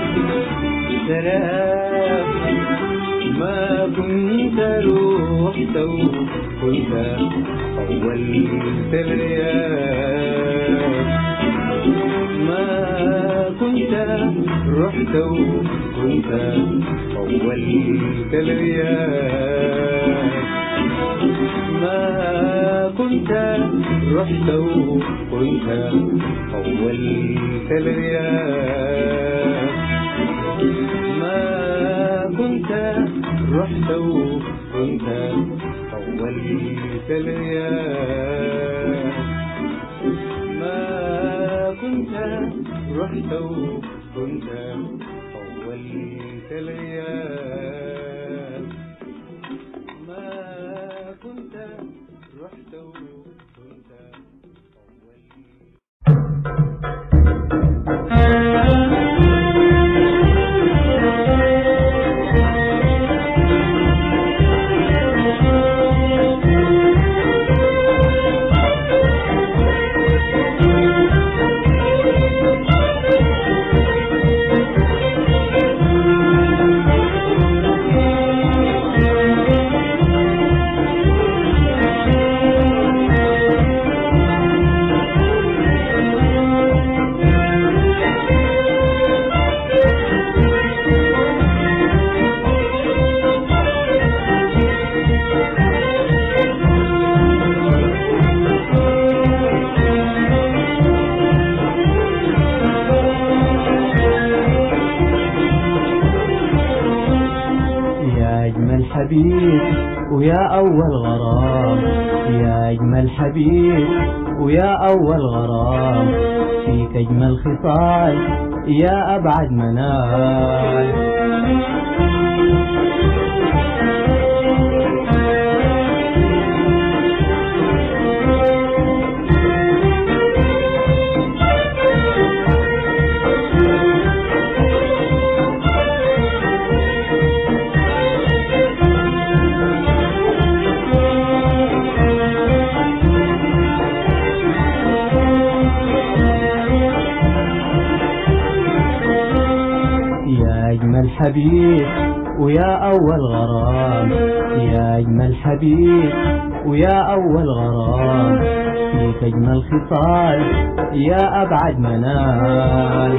سلام ما كنت رحت وكنت طولت الغياب ما كنت رحت وكنت طولت الغياب ما كنت رحت وكنت طولت الغياب ما كنت رحت وكنت طولت الغياب ما كنت رحت وكنت طولت الغياب ما كنت رحت وكنت حبيب ويا أول غرام يا أجمل حبيب ويا أول غرام فيك أجمل خصال يا أبعد منال حبيب ويا أول غرام يا أجمل حبيب ويا أول غرام فيك أجمل خصال يا أبعد منال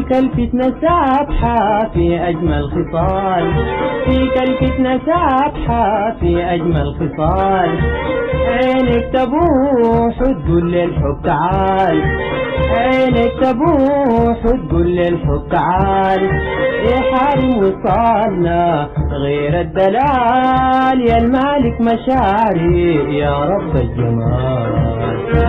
فيك الفتنة سابحة في أجمل خصال، فيك الفتنة سابحة في أجمل خصال، عينك تبوح وتقول للحب تعال، عينك تبوح وتقول للحب تعال، يا حارم وصالنا غير الدلال، يا المالك مشاعري يا رب الجمال.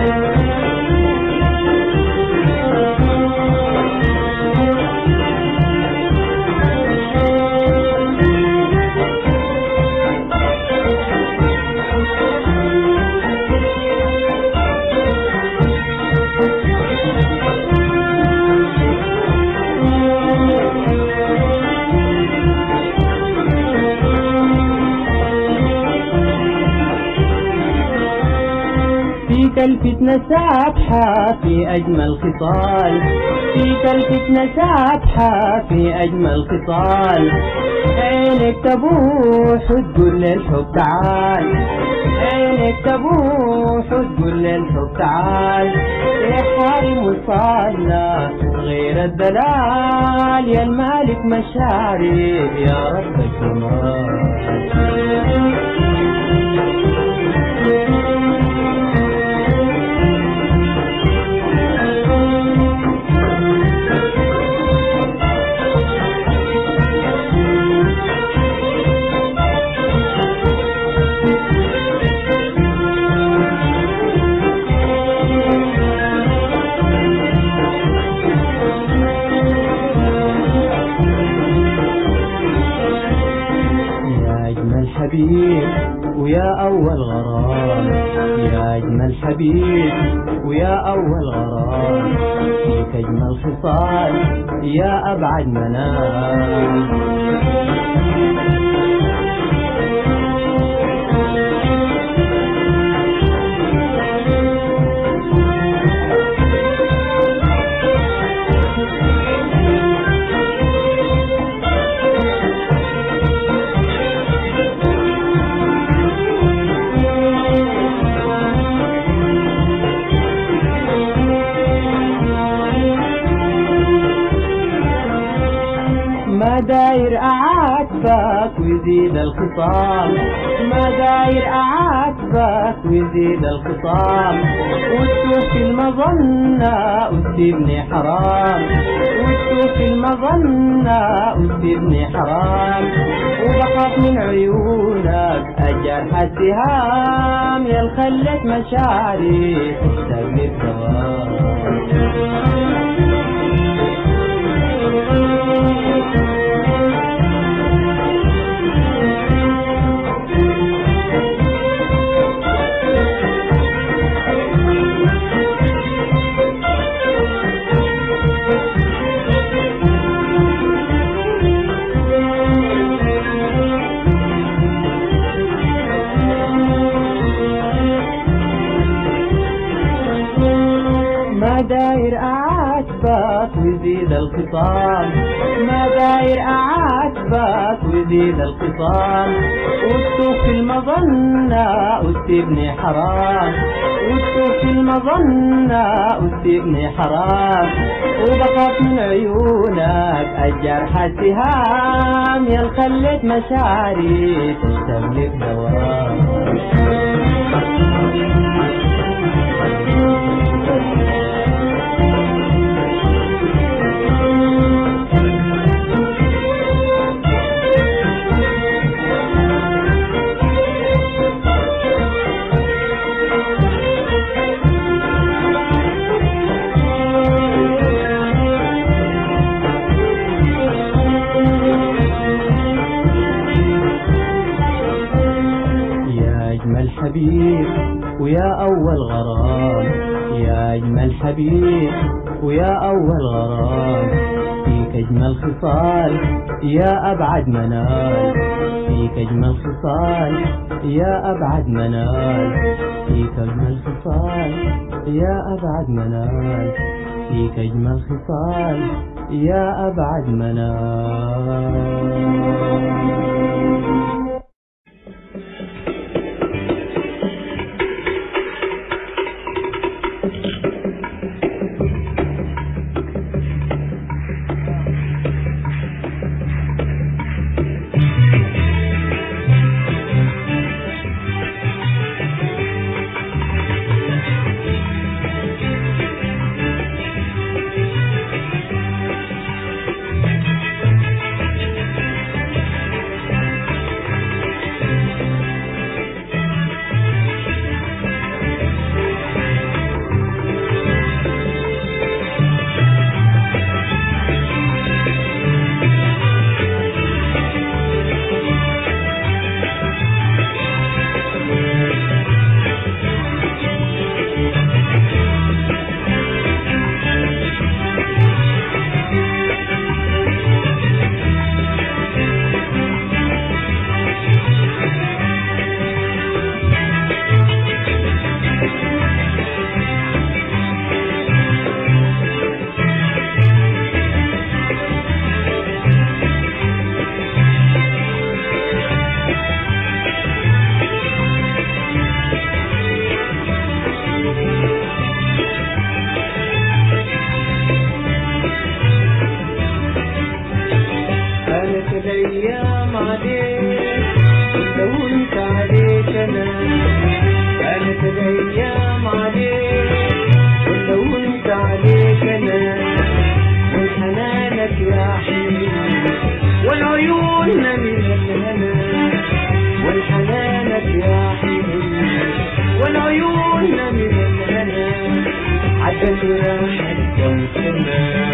فيك الفتنة سابحة في أجمل خصال، فيك الفتنة سابحة في أجمل خصال، عينك تبوح وتقول للحب تعال، عينك تبوح وتقول للحب تعال، يا حارم وصالنا غير الدلال، يا المالك مشاعري يا رب الجمال. حبيب ويا أول غرام، يا أجمل حبيب ويا أول غرام، فيك أجمل خصال يا أبعد منام. ما داير أعاتبك ويزيد الخصام، ما داير أعاتبك ويزيد الخصام، وتشوف المظنة وتسيبني حرام، وتشوف المظنة وتسيبني حرام، وبخاف من عيونك الجرح السهام، يا الخلت مشاعري تشتاق للدوام. ما داير أعاتبك ويزيد الخصام، ما داير أعاتبك ويزيد الخصام، وتشوف المظنة وتسيبني حرام، وتشوف المظنة وتسيبني حرام، وبخاف من عيونك الجرح السهام، يا الخلت مشاعري تشتاق لك دوام. حبيب ويا أول غرام، يا أجمل حبيب ويا أول غرام، فيك أجمل خصال يا أبعد منال، فيك أجمل خصال يا أبعد منال، فيك أجمل خصال يا أبعد منال، فيك أجمل خصال يا أبعد منال. راحت كم سنة.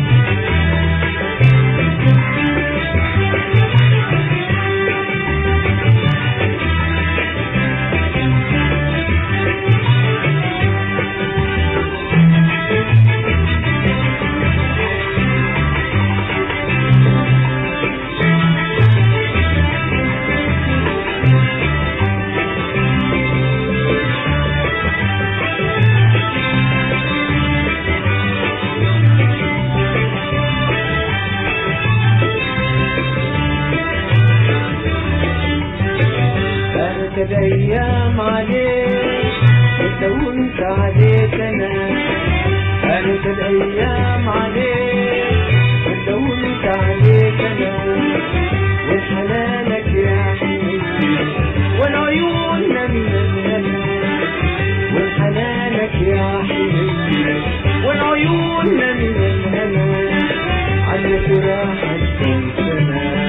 الأيام عليك انت وانت عليك انا، كانت الأيام عليك انت وانت عليك انا، وحنانك يا حبيبي والعيون من الهنا، وحنانك يا حبيبي والعيون من الهنا، عنك راحت كم سنة.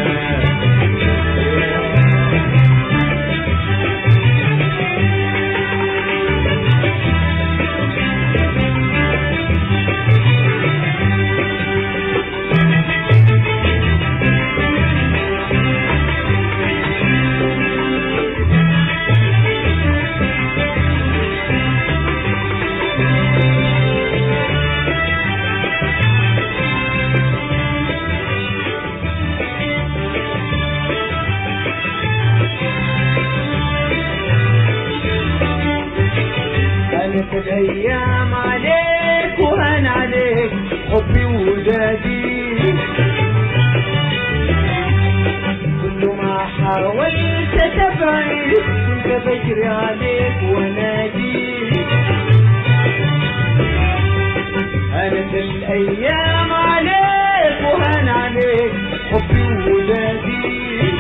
الأيام عليك وهان عليك حبي وودادي، كل ما حاولت تبعد كنت بجري عليك ونادي. هانت الأيام عليك وهان عليك حبي وودادي،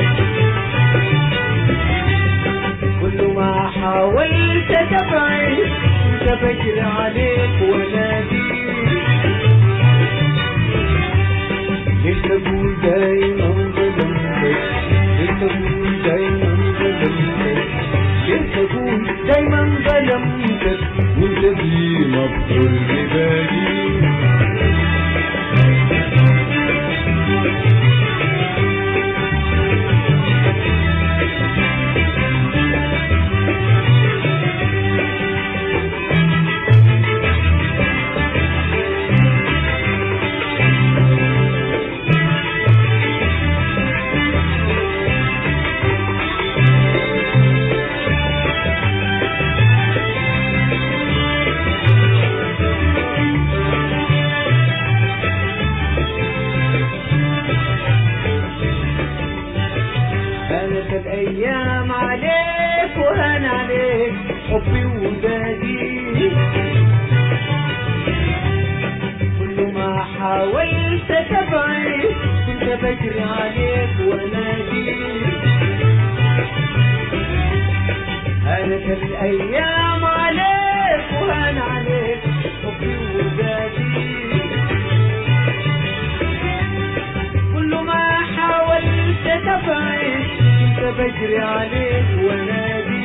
كل ما حاولت تبعد بجري عليك ونادي. ليش تقول دايما ظلمتك، ليش تقول دايما ظلمتك، ليش تقول دايما ظلمتك وانت ديما بكل بالي. الأيام عليك وهان عليك حبي وودادي، كل ما حاولت تبعد كنت بجري عليك ونادي. هانت الأيام عليك وهان عليك حبي وودادي، كل ما حاولت تبعد بجري عليك ونادي.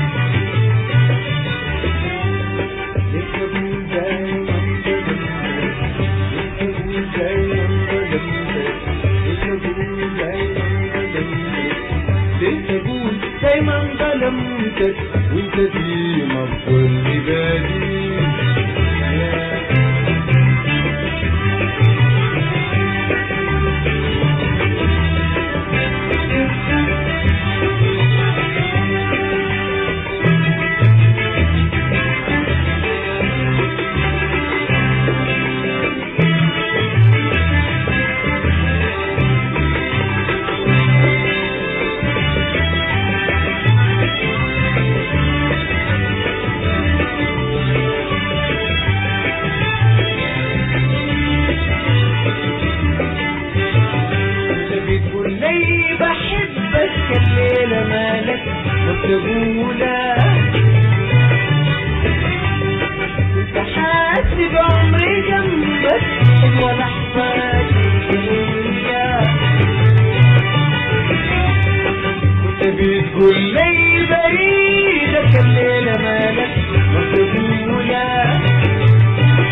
ليش تقول دايما ظلمتك، ليش تقول دايما ظلمتك، ليش تقول دايما ظلمتك، ليش تقول دايما ظلمتك وانت ديما بكل بالي. الليلة مالك مكتبولة، كنت حاسب عمري جنبك حلوة لحظة جميلة، كنت بتقول لي بريدك الليلة مالك مكتبولة،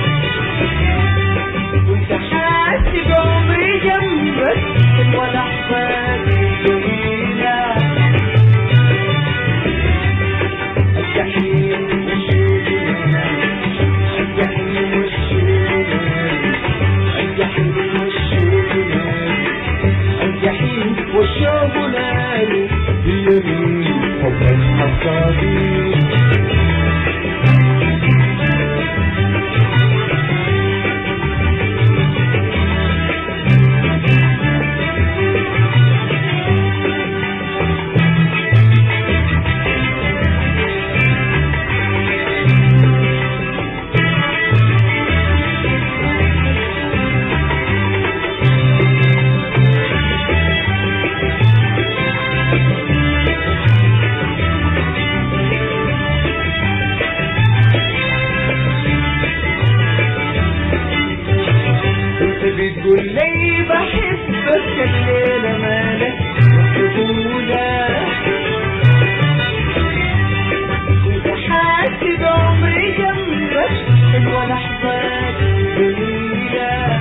بتقول لي بحبك الليلة مالك وحدودك كنت حاسب عمري جنبك حلوة لحظات جميلة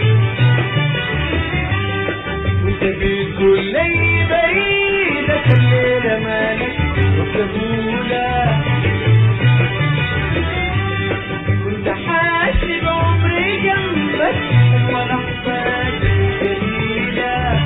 وانت بتقول لي بعيدك الليلة مالك وحدودك كنت حاسب عمري جنبك حلوة لحظات جميلة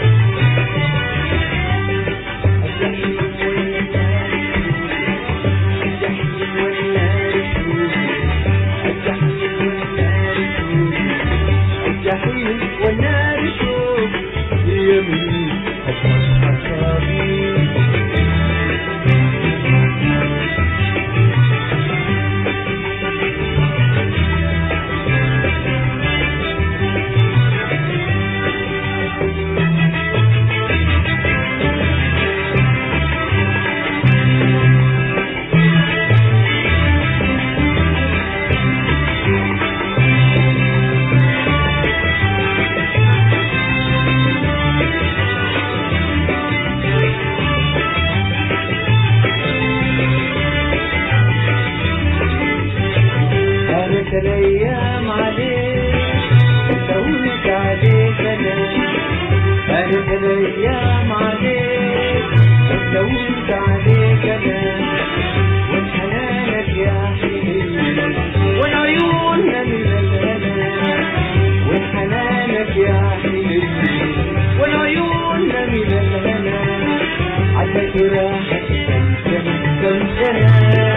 الجحيم والنار شوف يمين حبك حسابي الايام عليك دورت عليك انا الايام عليك دورت عليك انا وحنانك يا حبيبي والعيون من الهنا وحنانك يا حبيبي والعيون من الهنا على جراحك كم سنه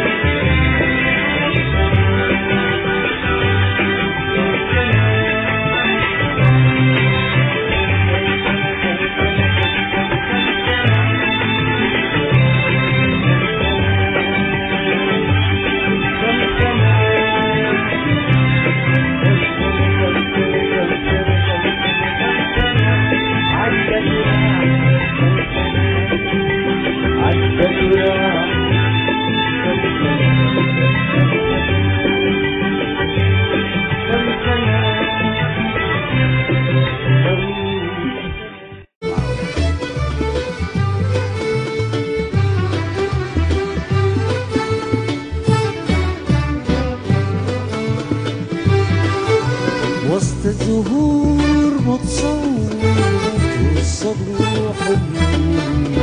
وسط الزهور متصور والصبر وحنون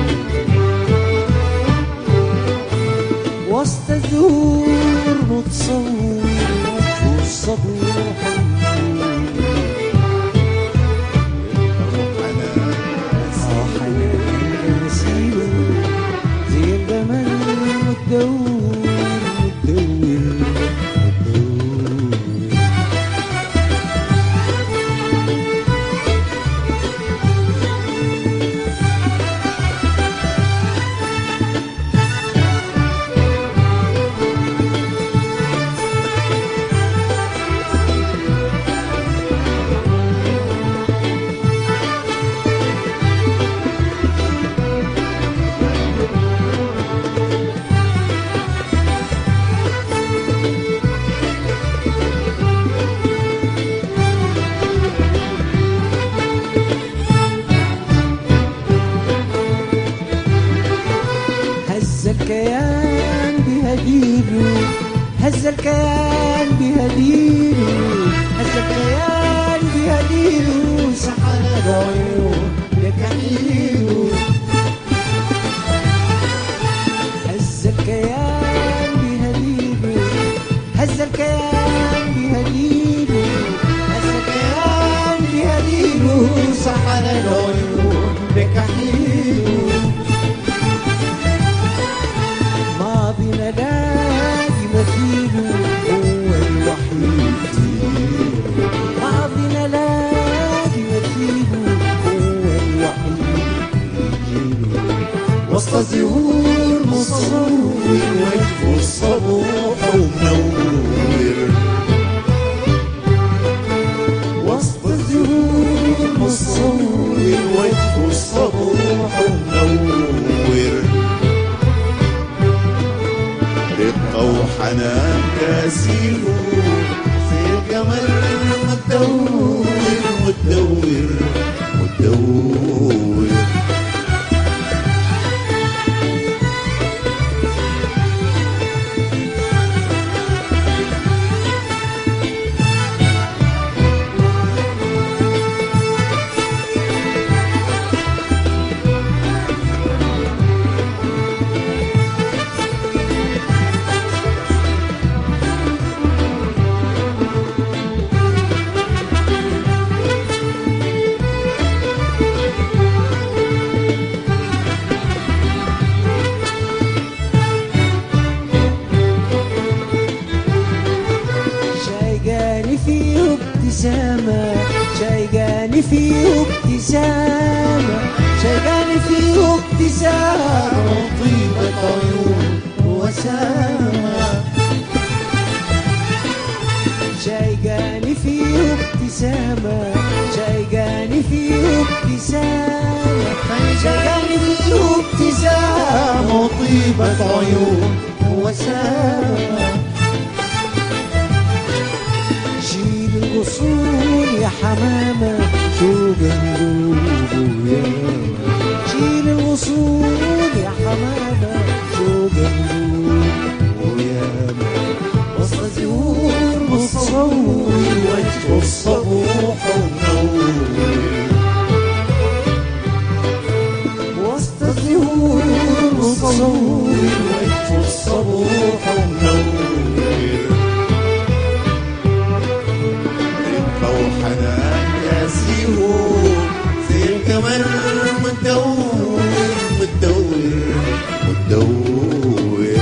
وسط الزهور متصور والصبر وحنون حنان نسيبه زي الجمل متدور الكيان بهديله هز الكيان بهديله هز الكيان بهديله سحر عيون لكحيله هز الكيان بهديله هز الكيان بهديله هز الكيان بهديله سحر عيون لكحيله ماضينا لاقي مثيله هو الوحيد ماضينا لاقي مثيله هو الوحيد وسط الزهور مصور وجهه الصبوح ومنور وسط الزهور مصور وجهه الصبوح ومنور رقة وحنان كاسيله في الجمال متدور وتدور وتدور. شايقاني فيه ابتسامة، شايقاني فيه ابتسامة وطيبة عيون وسامة. شايقاني فيه ابتسامة، شايقاني فيه ابتسامة، شايقاني فيه ابتسامة وطيبة عيون وسامة. شيل الغصون يا حمامة شوق قلوبه ياما، شيل الغصون يا حمامة شوق قلوبه ياما. وسط زهور متصور وجه الصبوح ومنور، وسط زهور متصور وجه الصبوح ومنور. وحنان يا سيوم زي القمر متدور متدور متدور.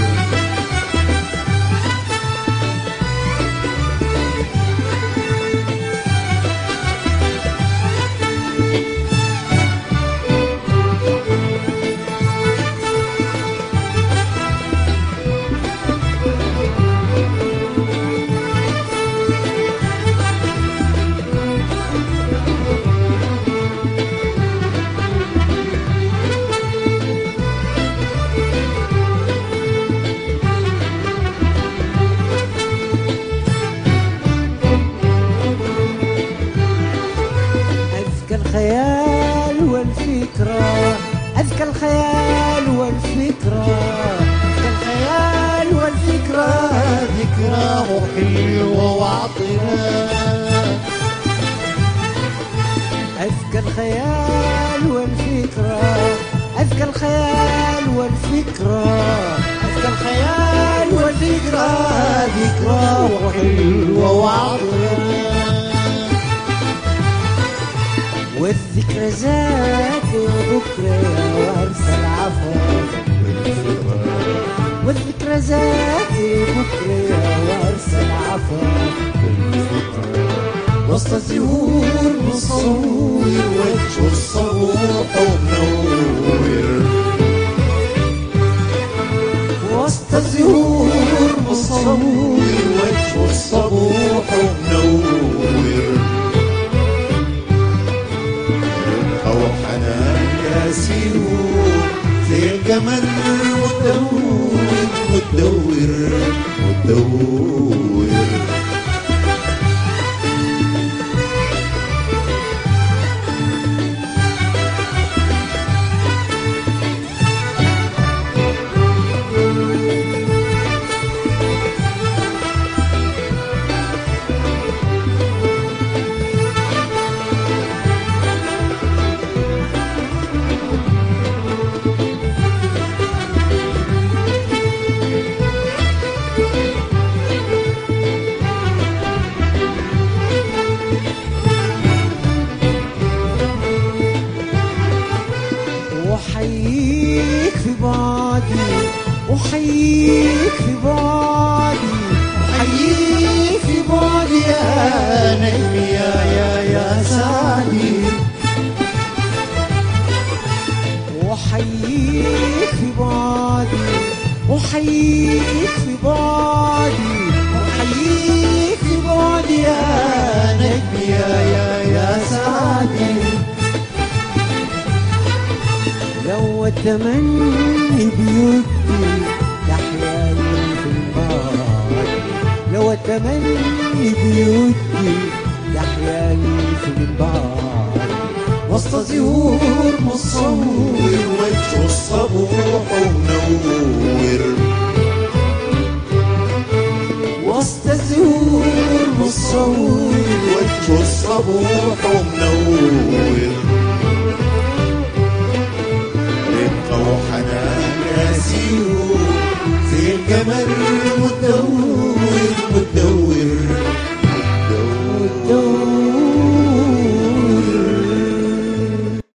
الخيال والفكرة، أذكى الخيال والفكرة، أذكى الخيال والفكرة، ذكراه حلوة وعطرة. أذكى الخيال والفكرة، أذكى الخيال والفكرة، أذكى الخيال والفكرة، ذكراه حلوة وعطرة. والذكرى ذات بكرة يا ورث العفاف، والذكرى ذات بكرة يا ورث العفاف. وسط زهور مصور وجه الصبوح ومنور، وسط زهور مصور وجه الصبوح ومنور. وحنان يا سيوم زي القمر متدور متدور متدور. أحييك في بعدي، أحييك في بعدي، أحييك في بعدي يا نجم يا سعدي. أحييك في بعدي، أحييك في بعدي، أحييك في بعدي يا نجم يا سعدي. لو التمني بيدي تحياني في الماضي، لو التمني بيدي تحياني في الماضي. وسط زهور مصور وجهه الصبوح ومنور وسط زهور مصور وجهه الصبوح ومنور رقة وحنان راسيه زي القمر